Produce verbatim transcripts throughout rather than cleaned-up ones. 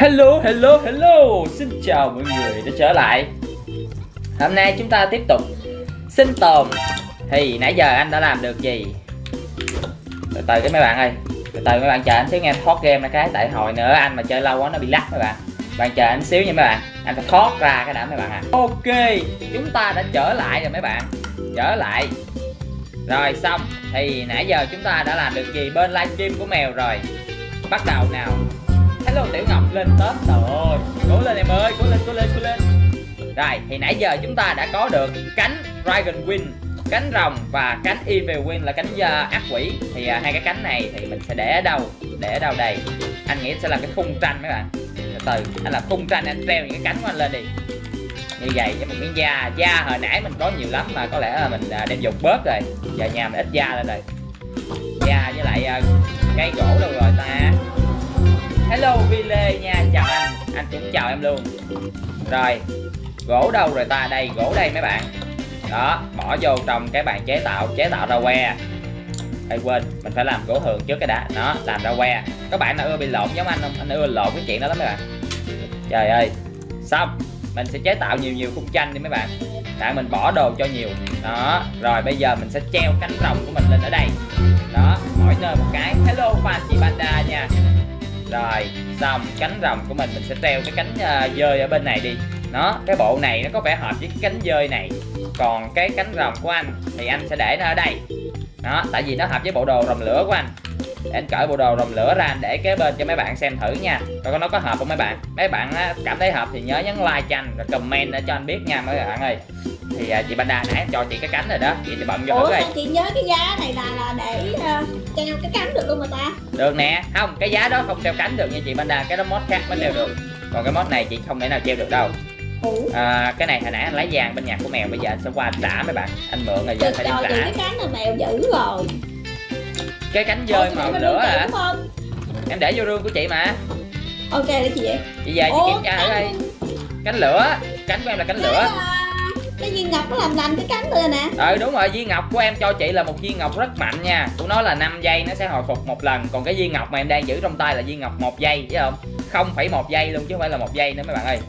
Hello, hello, hello. Xin chào mọi người đã trở lại. Hôm nay chúng ta tiếp tục sinh tồn. Thì nãy giờ anh đã làm được gì? Từ từ cái mấy bạn ơi, từ từ mấy bạn chờ anh xíu nghe, thoát game ra cái. Tại hồi nữa anh mà chơi lâu quá nó bị lắc mấy bạn. Bạn chờ anh xíu nha mấy bạn. Anh phải thoát ra cái đã mấy bạn à. Ok, chúng ta đã trở lại rồi mấy bạn. Trở lại. Rồi xong. Thì nãy giờ chúng ta đã làm được gì bên livestream của mèo rồi. Bắt đầu nào. Hello Tiểu Ngọc lên Tết rồi. Cố lên em ơi, cố lên, cố lên, cố lên. Rồi, thì nãy giờ chúng ta đã có được cánh Dragon Wing, cánh rồng và cánh Evil Wing là cánh uh, ác quỷ. Thì uh, hai cái cánh này thì mình sẽ để ở đâu? Để ở đâu đây? Anh nghĩ sẽ là cái khung tranh mấy bạn. Từ từ, anh làm khung tranh, anh treo những cái cánh của anh lên đi. Như vậy với một miếng da. Da hồi nãy mình có nhiều lắm mà có lẽ là mình uh, đem dùng bớt rồi. Giờ nhà mình ít da lên rồi. Da với lại uh, cây gỗ đâu rồi ta? Hello Vile nha, chào anh. Anh cũng chào em luôn. Rồi, gỗ đâu rồi ta? Đây, gỗ đây mấy bạn. Đó, bỏ vô trong cái bàn chế tạo, chế tạo ra que. Ê quên, mình phải làm gỗ thường trước cái đã. Nó, làm ra que. Các bạn nào ưa bị lộn giống anh không? Anh ưa lộn cái chuyện đó lắm mấy bạn. Trời ơi. Xong, mình sẽ chế tạo nhiều nhiều khung tranh đi mấy bạn. Tại mình bỏ đồ cho nhiều. Đó, rồi bây giờ mình sẽ treo cánh rồng của mình lên ở đây. Đó, mỗi nơi một cái. Hello fan chị Panda nha. Rồi, xong cánh rồng của mình mình sẽ treo cái cánh uh, dơi ở bên này đi. Nó, cái bộ này nó có vẻ hợp với cái cánh dơi này. Còn cái cánh rồng của anh thì anh sẽ để nó ở đây. Đó, tại vì nó hợp với bộ đồ rồng lửa của anh. Để anh cởi bộ đồ rồng lửa ra, anh để kế bên cho mấy bạn xem thử nha. Coi nó có hợp không mấy bạn. Mấy bạn uh, cảm thấy hợp thì nhớ nhấn like cho anh, rồi comment để cho anh biết nha mấy bạn ơi. Thì uh, chị Panda nãy cho chị cái cánh rồi đó. Chị thì bận vô Ủa, thử sao chị nhớ cái giá này là là để uh, treo cái cánh được luôn mà ta? Được nè, không, cái giá đó không treo cánh được nha chị Panda, cái đó mod khác mới treo được. Còn cái mod này chị không thể nào treo được đâu. À, cái này hồi nãy anh lấy vàng bên nhà của mèo, bây giờ anh sẽ qua anh trả mấy bạn. Anh mượn rồi giờ phải đi trả. Cái cánh là mèo giữ rồi. Cái cánh dơi màu lửa hả? Em để vô rương của chị mà. Ok để chị vậy. Chị về chị kiểm tra ở đây. Cánh lửa, cánh của em là cánh lửa. Cái viên ngọc nó làm lành cái cánh rồi nè. Ừ đúng rồi, viên ngọc của em cho chị là một viên ngọc rất mạnh nha. Của nó là năm giây nó sẽ hồi phục một lần. Còn cái viên ngọc mà em đang giữ trong tay là viên ngọc một giây chứ không? không phẩy một giây luôn chứ không phải là một giây nữa mấy bạn ơi.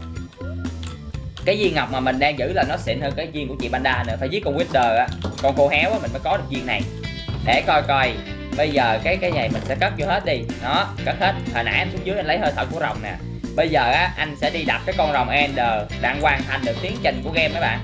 Cái viên ngọc mà mình đang giữ là nó xịn hơn cái viên của chị Panda nữa, phải giết con Wither á. Còn cô héo á mình mới có được viên này. Để coi coi. Bây giờ cái cái này mình sẽ cất vô hết đi. Đó, cất hết. Hồi nãy em xuống dưới anh lấy hơi thở của rồng nè. Bây giờ á anh sẽ đi đập cái con rồng Ender đang hoàn thành được tiến trình của game mấy bạn.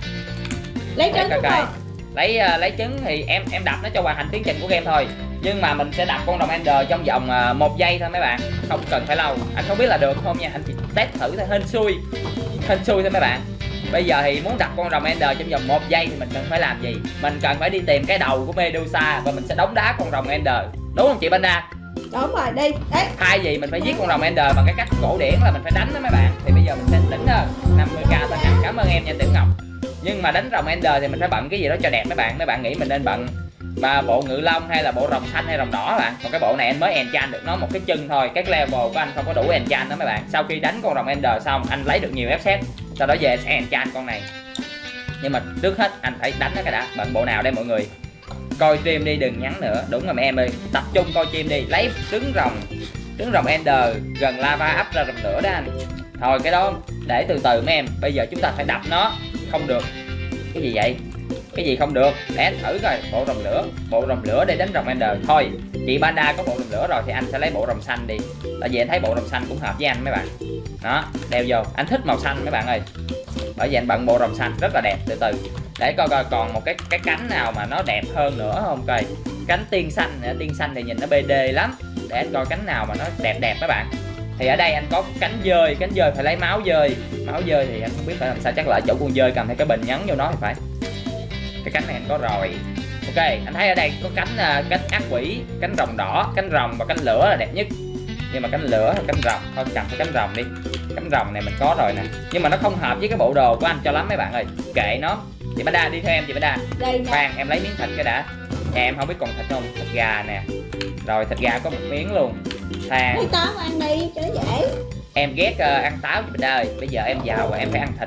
Lấy trứng coi coi. Lấy uh, lấy trứng thì em em đập nó cho hoàn thành tiến trình của game thôi. Nhưng mà mình sẽ đập con rồng Ender trong vòng uh, một giây thôi mấy bạn, không cần phải lâu. Anh không biết là được không nha, anh chỉ test thử thôi, hên xui. Hên xui thôi mấy bạn. Bây giờ thì muốn đập con rồng Ender trong vòng một giây thì mình cần phải làm gì? Mình cần phải đi tìm cái đầu của Medusa và mình sẽ đóng đá con rồng Ender. Đúng không chị Panda? Đúng rồi, đi. Đấy. Thay vì mình phải giết con rồng Ender bằng cái cách cổ điển là mình phải đánh đó mấy bạn, thì bây giờ mình sẽ đỉnh hơn. năm mươi k tân anh cảm ơn em nha Tiểu Ngọc. Nhưng mà đánh rồng Ender thì mình phải bận cái gì đó cho đẹp mấy bạn. Mấy bạn nghĩ mình nên bận mà bộ ngự long hay là bộ rồng xanh hay rồng đỏ bạn. Còn cái bộ này anh mới enchant được nó một cái chân thôi. Cái level của anh không có đủ enchant đó mấy bạn. Sau khi đánh con rồng Ender xong anh lấy được nhiều ép xét, sau đó về sẽ enchant con này. Nhưng mà trước hết anh phải đánh nó cái đã. Bận bộ nào đây mọi người? Coi stream đi đừng nhắn nữa. Đúng rồi mấy em ơi, tập trung coi stream đi. Lấy trứng rồng, trứng rồng Ender gần lava up ra rồng lửa đó anh. Thôi cái đó để từ từ mấy em. Bây giờ chúng ta phải đập nó. Không được. Cái gì vậy? Cái gì không được? Để anh thử coi. Bộ rồng lửa, bộ rồng lửa để đánh rồng Ender. Thôi chị Panda có bộ rồng lửa rồi thì anh sẽ lấy bộ rồng xanh đi. Tại vì anh thấy bộ rồng xanh cũng hợp với anh mấy bạn. Đó, đeo vô. Anh thích màu xanh mấy bạn ơi. Bởi vì anh bận bộ rồng xanh rất là đẹp. Từ từ để coi coi còn một cái cái cánh nào mà nó đẹp hơn nữa không coi. Cánh tiên xanh, tiên xanh thì nhìn nó bê đê lắm. Để anh coi cánh nào mà nó đẹp đẹp các bạn. Thì ở đây anh có cánh dơi, cánh dơi phải lấy máu dơi. Máu dơi thì anh không biết phải làm sao, chắc là chỗ con dơi cầm theo cái bình nhấn vô nó thì phải. Cái cánh này anh có rồi. Ok, anh thấy ở đây có cánh uh, cánh ác quỷ, cánh rồng đỏ, cánh rồng và cánh lửa là đẹp nhất. Nhưng mà cánh lửa hay cánh rồng, thôi cầm cái cánh rồng đi. Cánh rồng này mình có rồi nè. Nhưng mà nó không hợp với cái bộ đồ của anh cho lắm mấy bạn ơi. Kệ nó. Chị Panda đi theo em chị Panda. Khoan em lấy miếng thịt cái đã. Nhà em không biết còn thịt không? Thịt gà nè. Rồi thịt gà có một miếng luôn. Than. Lấy táo ăn đi cho dễ. Em ghét uh, ăn táo chị Panda ơi. Bây giờ em giàu và em phải ăn thịt.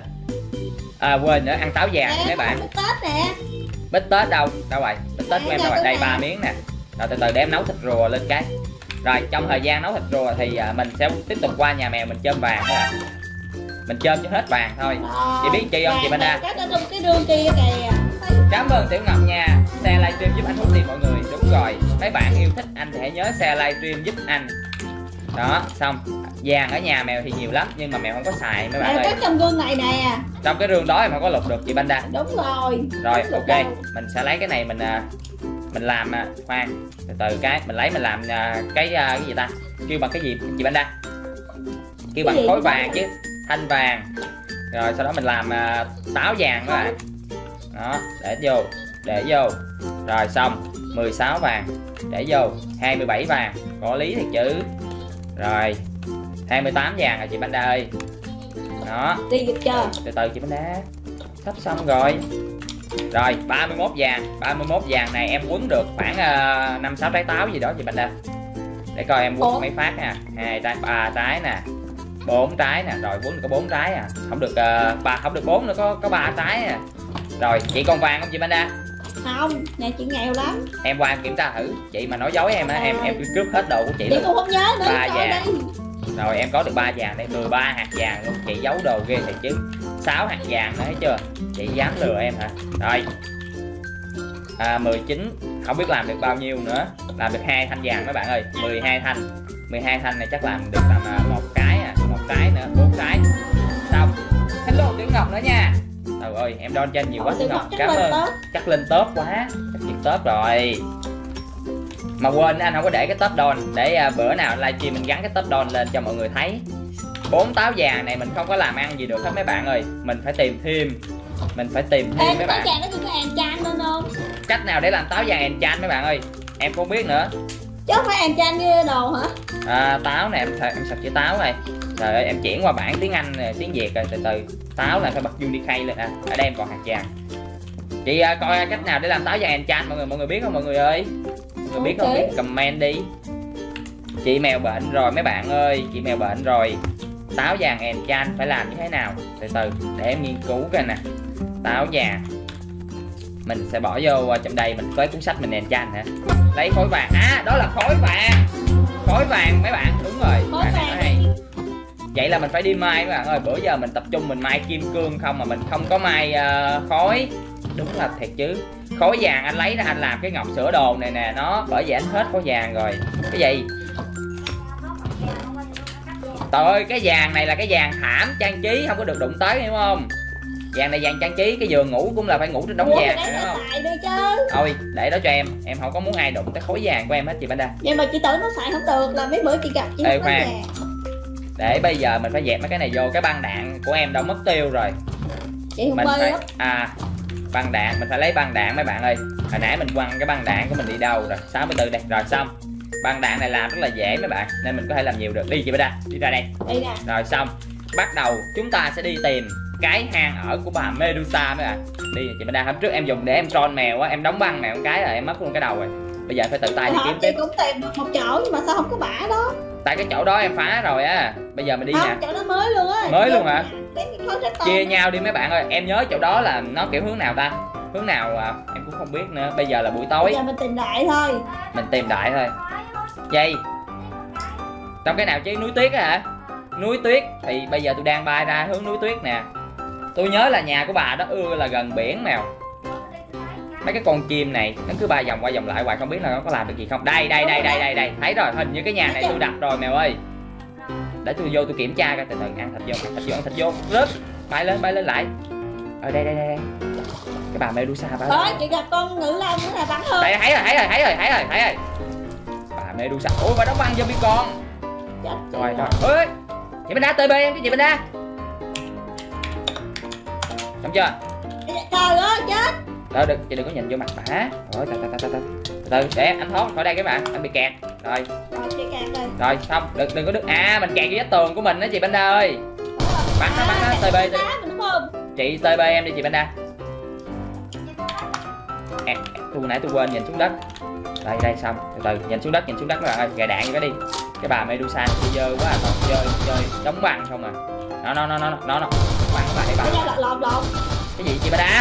À quên nữa, ăn táo vàng à, mấy bạn. Bít tết nè. Bít tết đâu? Đâu rồi? Bít tết của em đâu rồi? Đây ba miếng nè. Rồi từ từ để em nấu thịt rùa lên cái. Rồi trong thời gian nấu thịt rùa thì à, mình sẽ tiếp tục qua nhà mèo mình chôm vàng các bạn. Mình chôm cho hết vàng thôi. Chị biết chi không chị Panda? Cái trong cái đường kia kìa. Cảm ơn Tiểu Ngọc nha. Share livestream giúp anh hút tiền mọi người. Đúng rồi, mấy bạn yêu thích anh thì hãy nhớ share livestream giúp anh. Đó, xong. Vàng ở nhà mèo thì nhiều lắm nhưng mà mèo không có xài mấy bạn ơi. Cái trong gương này nè. Trong cái rương đó em không có lục được chị Panda. Đúng rồi. Rồi ok, mình sẽ lấy cái này mình mình làm khoan từ từ cái mình lấy mình làm cái cái gì ta? Kêu bằng cái gì chị Panda? Kêu bằng khối vàng chứ, thanh vàng. Rồi sau đó mình làm táo vàng các bạn. Đó, để vô, để vô. Rồi xong, mười sáu vàng, để vô, hai mươi bảy vàng, có lý thì chứ. Rồi, hai mươi tám vàng rồi chị Panda ơi. Đó. Đi được chưa? Từ từ chị Panda. Sắp xong rồi. Rồi, ba mươi mốt vàng, ba mươi mốt vàng này em quấn được khoảng năm sáu trái táo gì đó chị Panda. Để coi em quấn mấy phát nha. Hai trái, ba trái nè. Bốn trái nè, rồi quấn được có bốn trái à. Không được ba uh, không được bốn nữa, có có ba trái à. Rồi, chị còn vàng không chị Panda? Không, nhà chị nghèo lắm. Em qua em kiểm tra thử, chị mà nói dối em á, em em cướp hết đồ của chị luôn. Chị cũng không nhớ nữa, ba vàng. Rồi em có được ba vàng đây, mười ba hạt vàng luôn, chị giấu đồ ghê thiệt chứ. sáu hạt vàng nữa thấy chưa? Chị dám lừa em hả? Rồi. À, mười chín, không biết làm được bao nhiêu nữa. Làm được hai thanh vàng mấy bạn ơi, mười hai thanh. mười hai thanh này chắc làm được tầm một cái à, một cái nữa, bốn cái. Xong. Hello Tiểu Ngọc nữa nha. Trời ơi, em đon trên nhiều quá Tiểu Ngọc. Cảm ơn. Chắc lên top quá. Chắc chịu top rồi. Mà quên anh không có để cái top don, để uh, bữa nào livestream mình gắn cái top don lên cho mọi người thấy. Bốn táo vàng này mình không có làm ăn gì được hết mấy bạn ơi. Mình phải tìm thêm. Mình phải tìm thêm Ê, mấy bạn. Táo vàng nó chỉ có enchant lên không? Cách nào để làm táo vàng enchant mấy bạn ơi? Em không biết nữa. Chứ không phải enchant như đồ hả? À, táo này em em sạch chữ táo này. Trời ơi, em chuyển qua bảng tiếng Anh này, tiếng Việt rồi từ từ. Táo là phải bật Unicay lên à. Ở đây em còn hạt vàng. Chị uh, coi cách nào để làm táo vàng enchant mọi người mọi người biết không mọi người ơi? Mọi người biết okay. Không biết comment đi. Chị mèo bệnh rồi mấy bạn ơi, chị mèo bệnh rồi. Táo vàng enchant phải làm như thế nào? Từ từ để em nghiên cứu coi nè. Táo vàng. Mình sẽ bỏ vô trong đây, mình với cuốn sách mình enchant hả? Lấy khối vàng. À, đó là khối vàng. Khối vàng mấy bạn, đúng rồi. Khối vàng này. Vậy là mình phải đi mai mấy bạn ơi, bữa giờ mình tập trung mình mai kim cương không mà mình không có mai uh, khối. Đúng là thiệt chứ. Khối vàng anh lấy ra anh làm cái ngọc sữa đồ này nè, nó bởi vì anh hết khối vàng rồi. Cái gì? Trời ơi, cái vàng này là cái vàng thảm trang trí, không có được đụng tới hiểu không? Vàng này vàng trang trí, cái giường ngủ cũng là phải ngủ trên đống vàng hiểu không? Thôi, để đó cho em, em không có muốn ai đụng tới khối vàng của em hết chị Panda. Nhưng mà chị tưởng nó xài không được, là mấy bữa chị gặp chị Ê, khoan. Để bây giờ mình phải dẹp mấy cái này vô, cái băng đạn của em đâu mất tiêu rồi. Chị không mình bơi phải, lắm. à băng đạn, mình phải lấy băng đạn mấy bạn ơi. Hồi nãy mình quăng cái băng đạn của mình đi đâu rồi? sáu mươi tư đây, rồi xong. Băng đạn này làm rất là dễ mấy bạn, nên mình có thể làm nhiều được. Đi chị Panda, đi ra đây. Đi nè. Rồi xong. Bắt đầu chúng ta sẽ đi tìm cái hang ở của bà Medusa mấy bạn. Đi chị Panda, hôm trước em dùng để em tròn mèo á, em đóng băng mèo một cái rồi em mất luôn cái đầu rồi. Bây giờ phải tự tay đi kiếm tiếp. Chị cũng tìm được một chỗ nhưng mà sao không có bả đó? Tại cái chỗ đó em phá rồi á. Bây giờ mình đi không, nè. Chỗ đó mới luôn á. Mới luôn hả? Chia nhau đi mấy bạn ơi. Em nhớ chỗ đó là nó kiểu hướng nào ta? Hướng nào à, em cũng không biết nữa. Bây giờ là buổi tối. Bây giờ mình tìm đại thôi. Mình tìm đại thôi. Dây. Trong cái nào chứ núi tuyết á hả? Núi tuyết thì bây giờ tôi đang bay ra hướng núi tuyết nè. Tôi nhớ là nhà của bà đó ưa là gần biển mèo. Mấy cái con chim này nó cứ bay vòng qua vòng lại hoài, không biết là nó có làm được gì không. Đây đây đây đây đây đây, thấy rồi, hình như cái nhà này tôi đặt rồi mèo ơi. Để tôi vô tôi kiểm tra coi. Từ từ, ăn thịt vô, ăn thịt vô, ăn thịt vô. Rớt, bay lên, bay lên lại. Ở đây đây đây. Cái bà Medusa bà. Ơi, chị gặp con ngữ long nữa là bắn hơn. Đây, thấy rồi, thấy rồi, thấy rồi, thấy rồi, thấy rồi. Bà Medusa. Ôi, bà đóng băng zombie con. Chết rồi rồi. Ơi. Chị Panda tê bê em chứ chị Panda. Xong chưa? Trời ơi, chết. Đó, đừng, chị đừng có nhìn vô mặt bà. Rồi, từ từ từ từ. Từ để anh thoát khỏi đây các bạn, anh bị kẹt. Rồi. Rồi, chị kẹt rồi. Rồi, xong, đừng đừng có đứt. À, mình kẹt vô vách tường của mình đó chị Panda ơi. Bắn nó, bắn nó, tê bê. Chị tê bê em đi chị Panda. À, tôi nãy tôi quên nhìn xuống đất. Đây đây xong, từ từ nhìn xuống đất, nhìn xuống đất các bạn ơi, gài đạn vô cái đi. Cái bà Medusa này dơ quá à, còn chơi chơi đóng băng không à. Nó nó nó nó nó nó. Bắn các bạn, thấy bà. Lộn lộn. Cái gì chị Panda?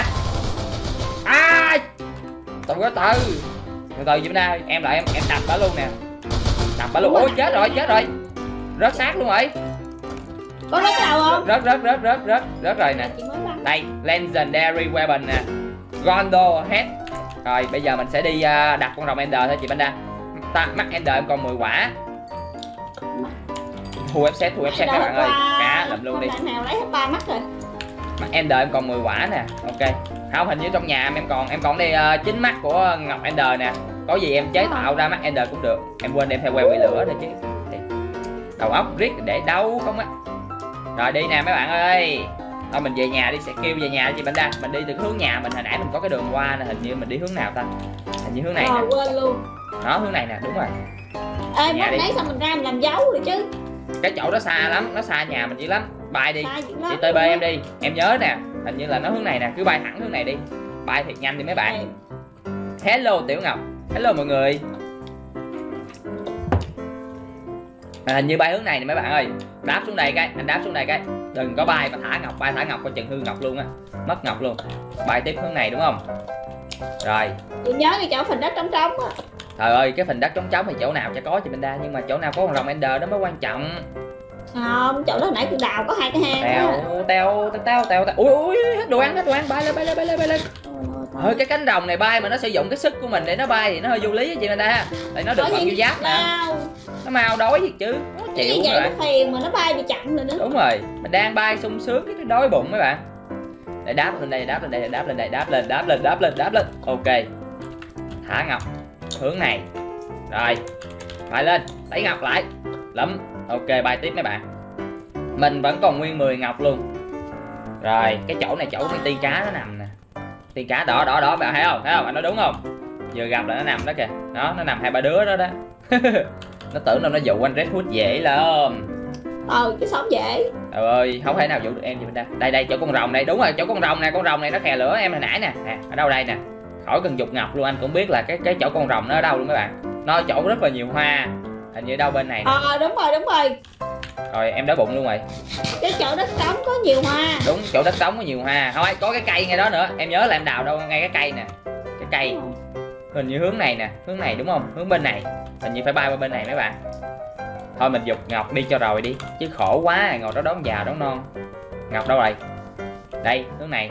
À! Từ từ từ. Từ từ chị Panda, em lại em em đập bả luôn nè. Đập nằm bả luôn. Ôi chết rồi, chết rồi. Rớt xác luôn rồi. Có rớt đầu không? Rớt rớt rớt rớt rớt rớt rồi nè. Đây, Legendary Weapon nè. Gondor Head. Rồi bây giờ mình sẽ đi uh, đặt con rồng Ender thôi chị Panda. Ta mắt Ender em còn mười quả. Thu ép set, thu ép set các bạn ơi. Cá lụm luôn đi. Nào lấy hết ba mắt rồi. Mắt Ender em còn mười quả nè. Ok. Không, hình như trong nhà em còn em còn đây uh, chín mắt của Ngọc Ender nè. Có gì em chế tạo ra mắt Ender cũng được. Em quên đem theo que quỷ lửa nữa chứ. Đầu óc riết để đâu không á. Rồi đi nè mấy bạn ơi. Thôi mình về nhà đi, sẽ kêu về nhà chị Panda. Mình đi từ hướng nhà mình, hồi nãy mình có cái đường qua nè, hình như mình đi hướng nào ta? Hình như hướng này nè. Rồi quên luôn. Đó, hướng này nè, đúng rồi. Ê, mất nãy sao mình ra mình làm dấu rồi chứ. Cái chỗ đó xa lắm, nó xa nhà mình dữ lắm. Bay đi. Lắm, chị tê bê em đi. Em nhớ nè, hình như là nó hướng này nè, cứ bay thẳng hướng này đi. Bay thiệt nhanh đi mấy bạn. Hello Tiểu Ngọc. Hello mọi người. À, hình như bay hướng này nè mấy bạn ơi. Đáp xuống đây cái, anh đáp xuống đây cái. Đừng có bay mà thả ngọc, bay thả ngọc coi chừng hư ngọc luôn á. Mất ngọc luôn. Bay tiếp hướng này đúng không? Rồi. Tôi nhớ cái chỗ phần đất trống trống á. Trời ơi, cái phần đất trống trống thì chỗ nào chả có chị Panda, nhưng mà chỗ nào có con rồng Ender đó mới quan trọng. Không, chỗ đó nãy tôi đào có hai cái hang. Teo, teo, teo, teo, teo. Ui ui, hết đồ ăn, hết đồ ăn, bay lên, bay lên, bay lên, bay lên. Thôi cái cánh rồng này bay mà nó sử dụng cái sức của mình để nó bay thì nó hơi vô lý á chị Panda. Tại nó được bằng vô giáp nè. Nó mau đói gì chứ. Nó chịu vậy rồi. Nó phiền mà nó bay bị chậm rồi nữa. Đúng rồi, mình đang bay sung sướng cái đói bụng mấy bạn. Để đáp lên đây, đáp lên đây, đáp lên đây, đáp lên, đáp lên, đáp lên, đáp lên. Ok. Thả ngọc hướng này. Rồi. Bay lên, lấy ngọc lại. Lắm. Ok, bay tiếp mấy bạn. Mình vẫn còn nguyên mười ngọc luôn. Rồi, cái chỗ này chỗ cái tiên cá nó nằm nè. Tiên cá đỏ đỏ đỏ bạn thấy không? Thấy không? Bạn nói đúng không? Vừa gặp là nó nằm đó kìa. Đó, nó nằm hai ba đứa đó đó. Nó tưởng đâu nó dụ anh Red Hood dễ lắm. Ờ, cái sống dễ. Trời ơi, không thể nào dụ được em gì bên đây. Đây đây chỗ con rồng này, đúng rồi, chỗ con rồng này, con rồng này nó khè lửa em hồi nãy nè. Nè, ở đâu đây nè. Khỏi cần dục ngọc luôn, anh cũng biết là cái cái chỗ con rồng nó ở đâu luôn mấy bạn. Nó chỗ rất là nhiều hoa. Hình như đâu bên này nè. Ờ, đúng rồi, đúng rồi. Rồi em đói bụng luôn rồi. Cái chỗ đất trống có nhiều hoa. Đúng, chỗ đất trống có nhiều hoa. Thôi có cái cây ngay đó nữa. Em nhớ là em đào đâu ngay cái cây nè. Cái cây. Hình như hướng này nè, hướng này đúng không? Hướng bên này. Hình như phải bay qua bên này mấy bạn. Thôi mình dục ngọc đi cho rồi đi. Chứ khổ quá, ngồi đó đón già đón non. Ngọc đâu rồi? Đây, hướng này.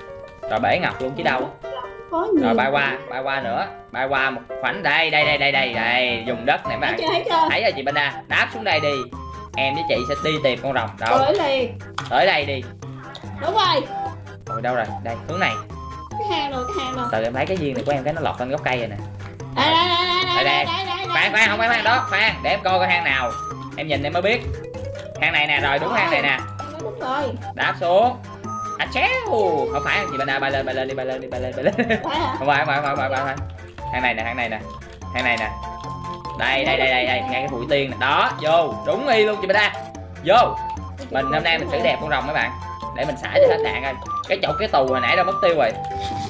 Rồi bể ngọc luôn chứ đâu. Có nhiều. Rồi bay qua, bay qua nữa. Bay qua một khoảnh đây, đây, đây, đây, đây, đây. Dùng đất này mấy bạn. Thấy chưa, thấy chưa? Thấy rồi chị Panda, đáp xuống đây đi. Em với chị sẽ đi tìm con rồng. Đâu? Tới liền. Tới đây đi. Đúng rồi. Rồi đâu rồi? Đây, hướng này. Cái hang rồi, cái hang rồi. Từ em thấy cái viên này của em cái nó lọt lên gốc cây rồi nè. Đây đây đây đây đây đây. Khoan khoan, không phải khoan đó, khoan, để em coi coi hang nào. Em nhìn em mới biết. Hang này nè, rồi đúng hang này nè. Đúng rồi. Đáp xuống. À chéo. Không phải chị Panda, bay lên, bay lên đi, bay lên đi, bay lên, bay lên. Phải hả? Không phải, không phải, không phải, không phải. Hang này nè, hang này nè. Hang này nè. Đây, đây, đây, đây, đây, ngay cái bụi tiên này. Đó, vô, đúng y luôn chị Panda. Vô. Mình hôm nay mình xử đẹp con rồng mấy bạn. Để mình xả cho hết đạn coi. Cái chỗ cái tù hồi nãy đâu mất tiêu rồi.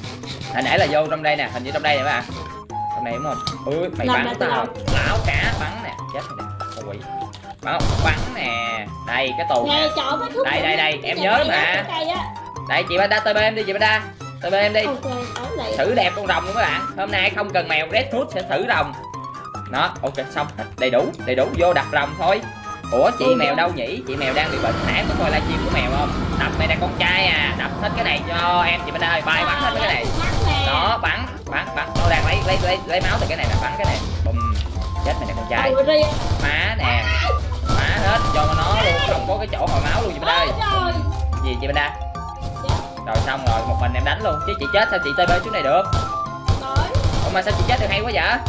Hồi nãy là vô trong đây nè, hình như trong đây nè mấy bạn. Trong này đúng không? Ui, mày bắn tao. Lão cá bắn nè, chết rồi nè. Ui. Bắn, bắn nè. Đây cái tù nè. Đây đây đây, em nhớ mà. Đây chị Panda tê bê em đi chị Panda. tê bê em đi. Thử đẹp con rồng luôn các bạn. Hôm nay không cần mèo Red Hood sẽ thử rồng. Đó, ok xong, đầy đủ, đầy đủ, vô đặt rồng thôi. Ủa chị mèo đâu nhỉ? Chị mèo đang bị bệnh, nãy có coi livestream của mèo không? Đập mày đang con trai à, đập hết cái này cho em chị Panda ơi, bay bắn hết cái này. Đó, bắn, bắn, bắn, nó đang lấy lấy lấy lấy máu từ cái này là bắn cái này. Bùm. Chết mày đang con trai. Má nè. Má hết cho nó luôn, không có cái chỗ hồi máu luôn chị Panda ơi. Gì chị Panda? Rồi xong rồi, một mình em đánh luôn, chứ chị chết sao chị tê bê xuống này được? Ủa mà sao chị chết được hay quá vậy?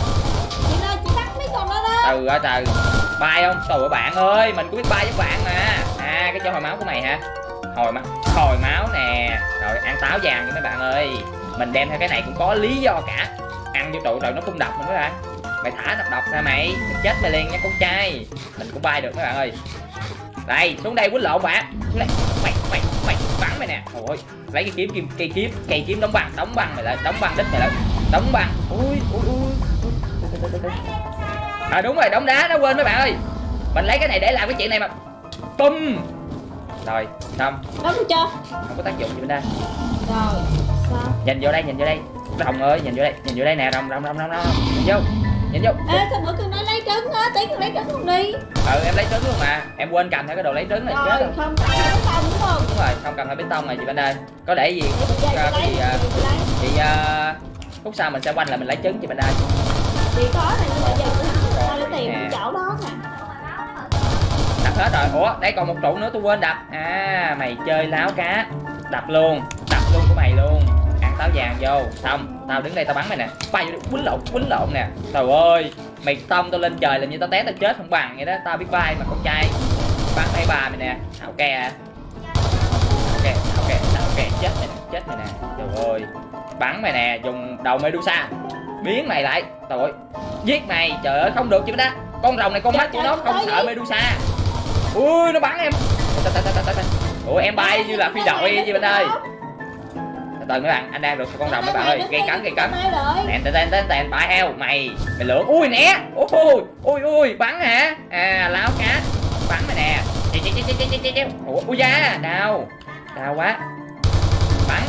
Từ ơi từ bay không? Trời bạn ơi, mình cũng biết bay với bạn mà. À cái chỗ hồi máu của mày hả? Hồi máu, hồi máu nè. Rồi ăn táo vàng cho mấy bạn ơi. Mình đem theo cái này cũng có lý do cả. Ăn vô trụ rồi nó không độc mình mấy bạn. Mày thả độc độc ra mày, mình chết mày liền nha con trai. Mình cũng bay được mấy bạn ơi. Đây, xuống đây quýnh lộn bạn. Xuống đây. Mày mày mày bắn mày nè. Ôi, lấy cái kiếm kim cây kiếm, cây kiếm đóng băng, đóng băng mày lại, đóng băng đít mày lại. Đóng băng. Ui ui ui. À đúng rồi, đóng đá, nó quên mấy bạn ơi. Mình lấy cái này để làm cái chuyện này mà. Bum. Rồi, xong. Đóng được chưa? Không có tác dụng gì bên đây. Rồi, sao? Nhìn vô đây, nhìn vô đây. Rồng ơi, nhìn vô đây, nhìn vô đây nè, rồng rồng rồng rồng rồng. Nhìn vô. Nhìn vô. Ê sao bữa cưng nói lấy trứng á, tí cưng lấy trứng không đi. Ừ em lấy trứng luôn mà. Em quên cầm theo cái đồ lấy trứng này Rồi chết rồi. không cầm theo bê tông đúng không? Đúng rồi, không cầm theo bê tông này chị Bên ơi. Có để gì Chị uh, lấy, thì, chị uh, lấy. thì uh, khúc sau mình sẽ quanh lại mình lấy trứng chị Bên ơi. Chị có này nhưng mà giờ tôi không lấy tiền cái chỗ đó nè. Đập hết rồi. Ủa đây còn một trụ nữa tôi quên đập. À mày chơi láo cá. Đập luôn, đập luôn của mày luôn. Ăn táo vàng vô. Xong, tao đứng đây tao bắn mày nè. Bay vô quýnh lộn, quýnh lộn nè. Trời ơi, mày tông tao lên trời làm như tao té tao chết không bằng vậy đó. Tao biết bay mà con trai. Bắn tay bà mày nè. Thảo kè à. Ok, ok, ok, chết mày nè, chết mày nè. Trời ơi. Bắn mày nè, dùng đầu Medusa. Biến mày lại. Trời ơi. Giết mày. Trời ơi không được chị Bánh. Con rồng này con mắt của nó không sợ Medusa. Ui nó bắn em. Ủa em bay như là phi đội chị Bánh ơi. Từ từ mấy bạn, anh đang được con rồng mấy bạn ơi, gây cấn gây cấn. Tèn tèn tèn tèn bại heo, mày mày lượn. Ui né. Ui ui ui bắn hả? À láo cá. Bắn mày nè. Ủa ui da, đau. Đau quá. Bắn.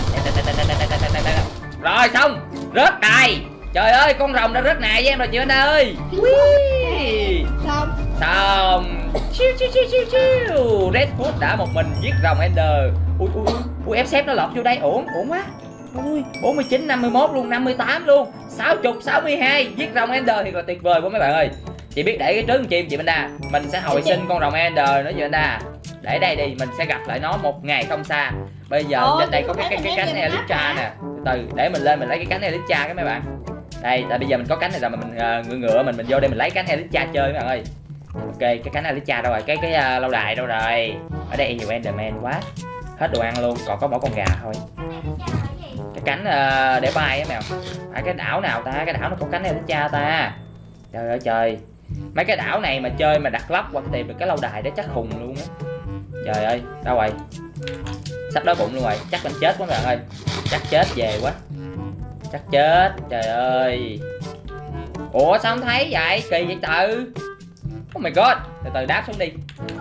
Rồi xong, rớt đài. Trời ơi, con rồng đã rớt nài với em rồi chị Bánh ơi. Xong. Xong. Chiu chiu chiu chiu chiu. Red Hood đã một mình giết rồng Ender. Ui ui ui ép xê nó lọt vô đây ổn ổn quá. Ui bốn mươi chín năm mươi mốt luôn, năm mươi tám luôn, sáu mươi sáu mươi hai giết rồng Ender thì là tuyệt vời quá mấy bạn ơi. Chị biết để cái trứng chim chị Bánh Đa, mình sẽ hồi sinh con rồng Ender nữa chị Bánh Đa. Để đây đi, mình sẽ gặp lại nó một ngày không xa. Bây giờ Ồ, trên đây có cái cái, cái cánh Elytra nè. Từ từ để mình lên mình lấy cái cánh Elytra cái mấy bạn. Đây, tại bây giờ mình có cánh này rồi mà mình uh, ngựa ngựa mình mình vô đây mình lấy cánh Elytra chơi mấy bạn ơi. Ok, cái cánh Elytra đâu rồi? Cái cái uh, lâu đài đâu rồi? Ở đây nhiều Enderman quá. Hết đồ ăn luôn, còn có mỗi con gà thôi. Cái cánh uh, để bay á mèo. À, cái đảo nào ta? Cái đảo nó có cánh Elytra ta. Trời ơi trời. Mấy cái đảo này mà chơi mà đặt lóc hoặc tìm được cái lâu đài đó chắc khùng luôn á. Trời ơi, đâu rồi? Sắp đói bụng luôn rồi, chắc mình chết quá các bạn ơi. Chắc chết về quá. Chắc chết, trời ơi. Ủa sao không thấy vậy? Kỳ vậy tự. Oh my god, từ từ đáp xuống đi.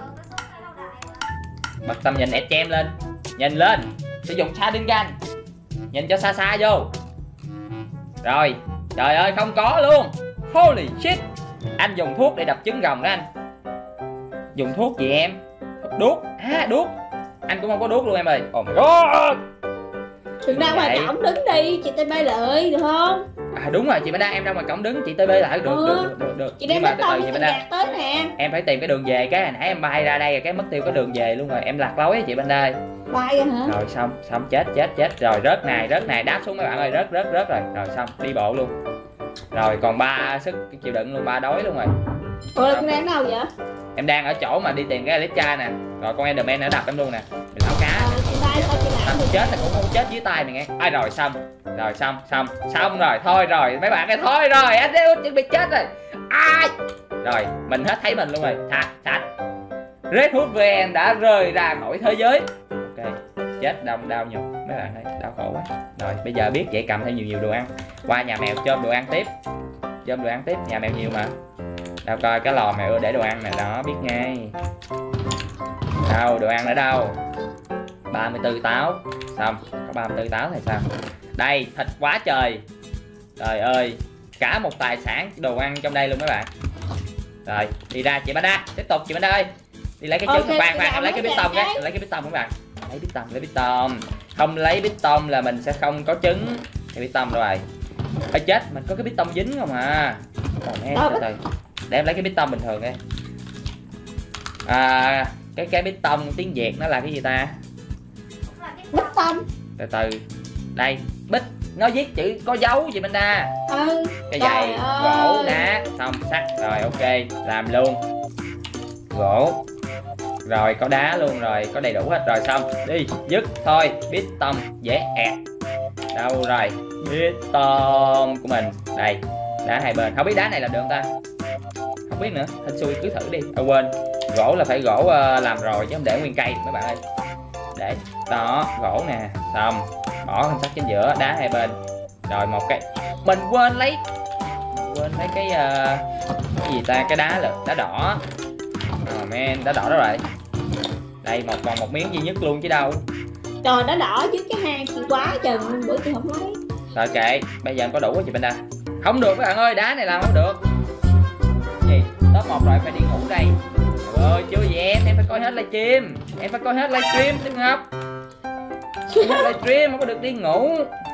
Bật tầm nhìn ẹt chem lên. Nhìn lên, sử dụng Sharingan. Nhìn cho xa xa vô. Rồi, trời ơi không có luôn. Holy shit. Anh dùng thuốc để đập trứng rồng đó anh. Dùng thuốc gì em? Thuốc đuốc. À đuốc. Anh cũng không có đuốc luôn em ơi. Oh my god. Đừng ra ngoài cổng đứng đi, chị tê bê lợi được không? À đúng rồi chị Bánh Đa, em ra ngoài cổng đứng chị tê bê lại được ừ. được được được được. Chị đem mà từ từ chị Bánh Đa tới nè. Em phải tìm cái đường về, cái hồi nãy em bay ra đây rồi cái mất tiêu cái đường về luôn rồi, em lạc lối chị Bánh Đa. Bay rồi hả? Rồi xong, xong chết chết chết rồi, rớt này, rớt này, đáp xuống mấy bạn ơi, rớt rớt rớt rồi. Rồi xong, đi bộ luôn. Rồi còn ba sức chịu đựng luôn, ba đói luôn rồi. Ủa em đang đâu vậy? Em đang ở chỗ mà đi tìm cái Elytra nè. Rồi con Enderman nó đập em luôn nè. Mình lão cá. Ờ, chị bay sao chị làm? Chết là cũng không chết dưới tay mày nghe. Ai rồi xong. Rồi xong, xong, xong rồi, thôi rồi, mấy bạn ơi thôi rồi, anh Đeo chuẩn bị chết rồi. Ai. Rồi, mình hết thấy mình luôn rồi. Thạch, thạch. Red Hood vê en đã rời ra khỏi thế giới. Ok, chết đau đau nhục mấy bạn ơi, đau khổ quá. Rồi, bây giờ biết vậy cầm thêm nhiều nhiều đồ ăn. Qua nhà mèo chôm đồ ăn tiếp. Chôm đồ ăn tiếp, nhà mèo nhiều mà. Đâu coi cái lò mèo ưa để đồ ăn nè, đó biết ngay. Đâu, đồ ăn ở đâu? ba mươi tư táo. Xong, có ba mươi tư táo thì sao? Đây, thịt quá trời. Trời ơi, cả một tài sản đồ ăn trong đây luôn mấy bạn. Rồi, đi ra chị Bánh Đa, tiếp tục chị Bánh Đa ơi. Đi lấy cái trứng, okay, khoan khoan, em lấy cái bít tông cái, lấy cái bít tông các bạn. Lấy bít tông, lấy bít tông. Không lấy bít tông là mình sẽ không có trứng. Cái bít tông đâu rồi? Ôi chết, mình có cái bít tông dính không à. Còn em từ từ. Để em lấy cái bít tông bình thường đi. À, cái cái bít tông tiếng Việt nó là cái gì ta? Bít tông. Từ từ. Đây, bít nó viết chữ có dấu gì bên đa. Ừ. Cái giày, gỗ, đá, xong sắt. Rồi ok, làm luôn. Gỗ. Rồi có đá luôn rồi, có đầy đủ hết rồi xong. Đi, dứt thôi, bít tông dễ ẹt. Đâu rồi? Bít tông của mình. Đây, đá hai bên. Không biết đá này làm được không ta? Không biết nữa, hên xui cứ thử đi. À, quên, gỗ là phải gỗ uh, làm rồi chứ không để nguyên cây mấy bạn ơi. Để đó, gỗ nè, xong bỏ thanh sắt chính giữa, đá hai bên. Rồi một cái mình quên lấy mình quên lấy cái uh, cái gì ta, cái đá là đá đỏ. Oh man, đá đỏ đó rồi. Đây một còn một miếng duy nhất luôn chứ đâu. Trời, đá đỏ chứ cái hang chị quá chừng bữa chị không lấy. Rồi kệ, bây giờ em có đủ quá chị Bánh Đa. Không được các bạn ơi, đá này làm không được. top một rồi, phải đi ngủ đây. Trời ơi chưa gì em, em phải coi hết livestream. Em phải coi hết livestream Tim Ngọc. Coi hết livestream không có được đi ngủ.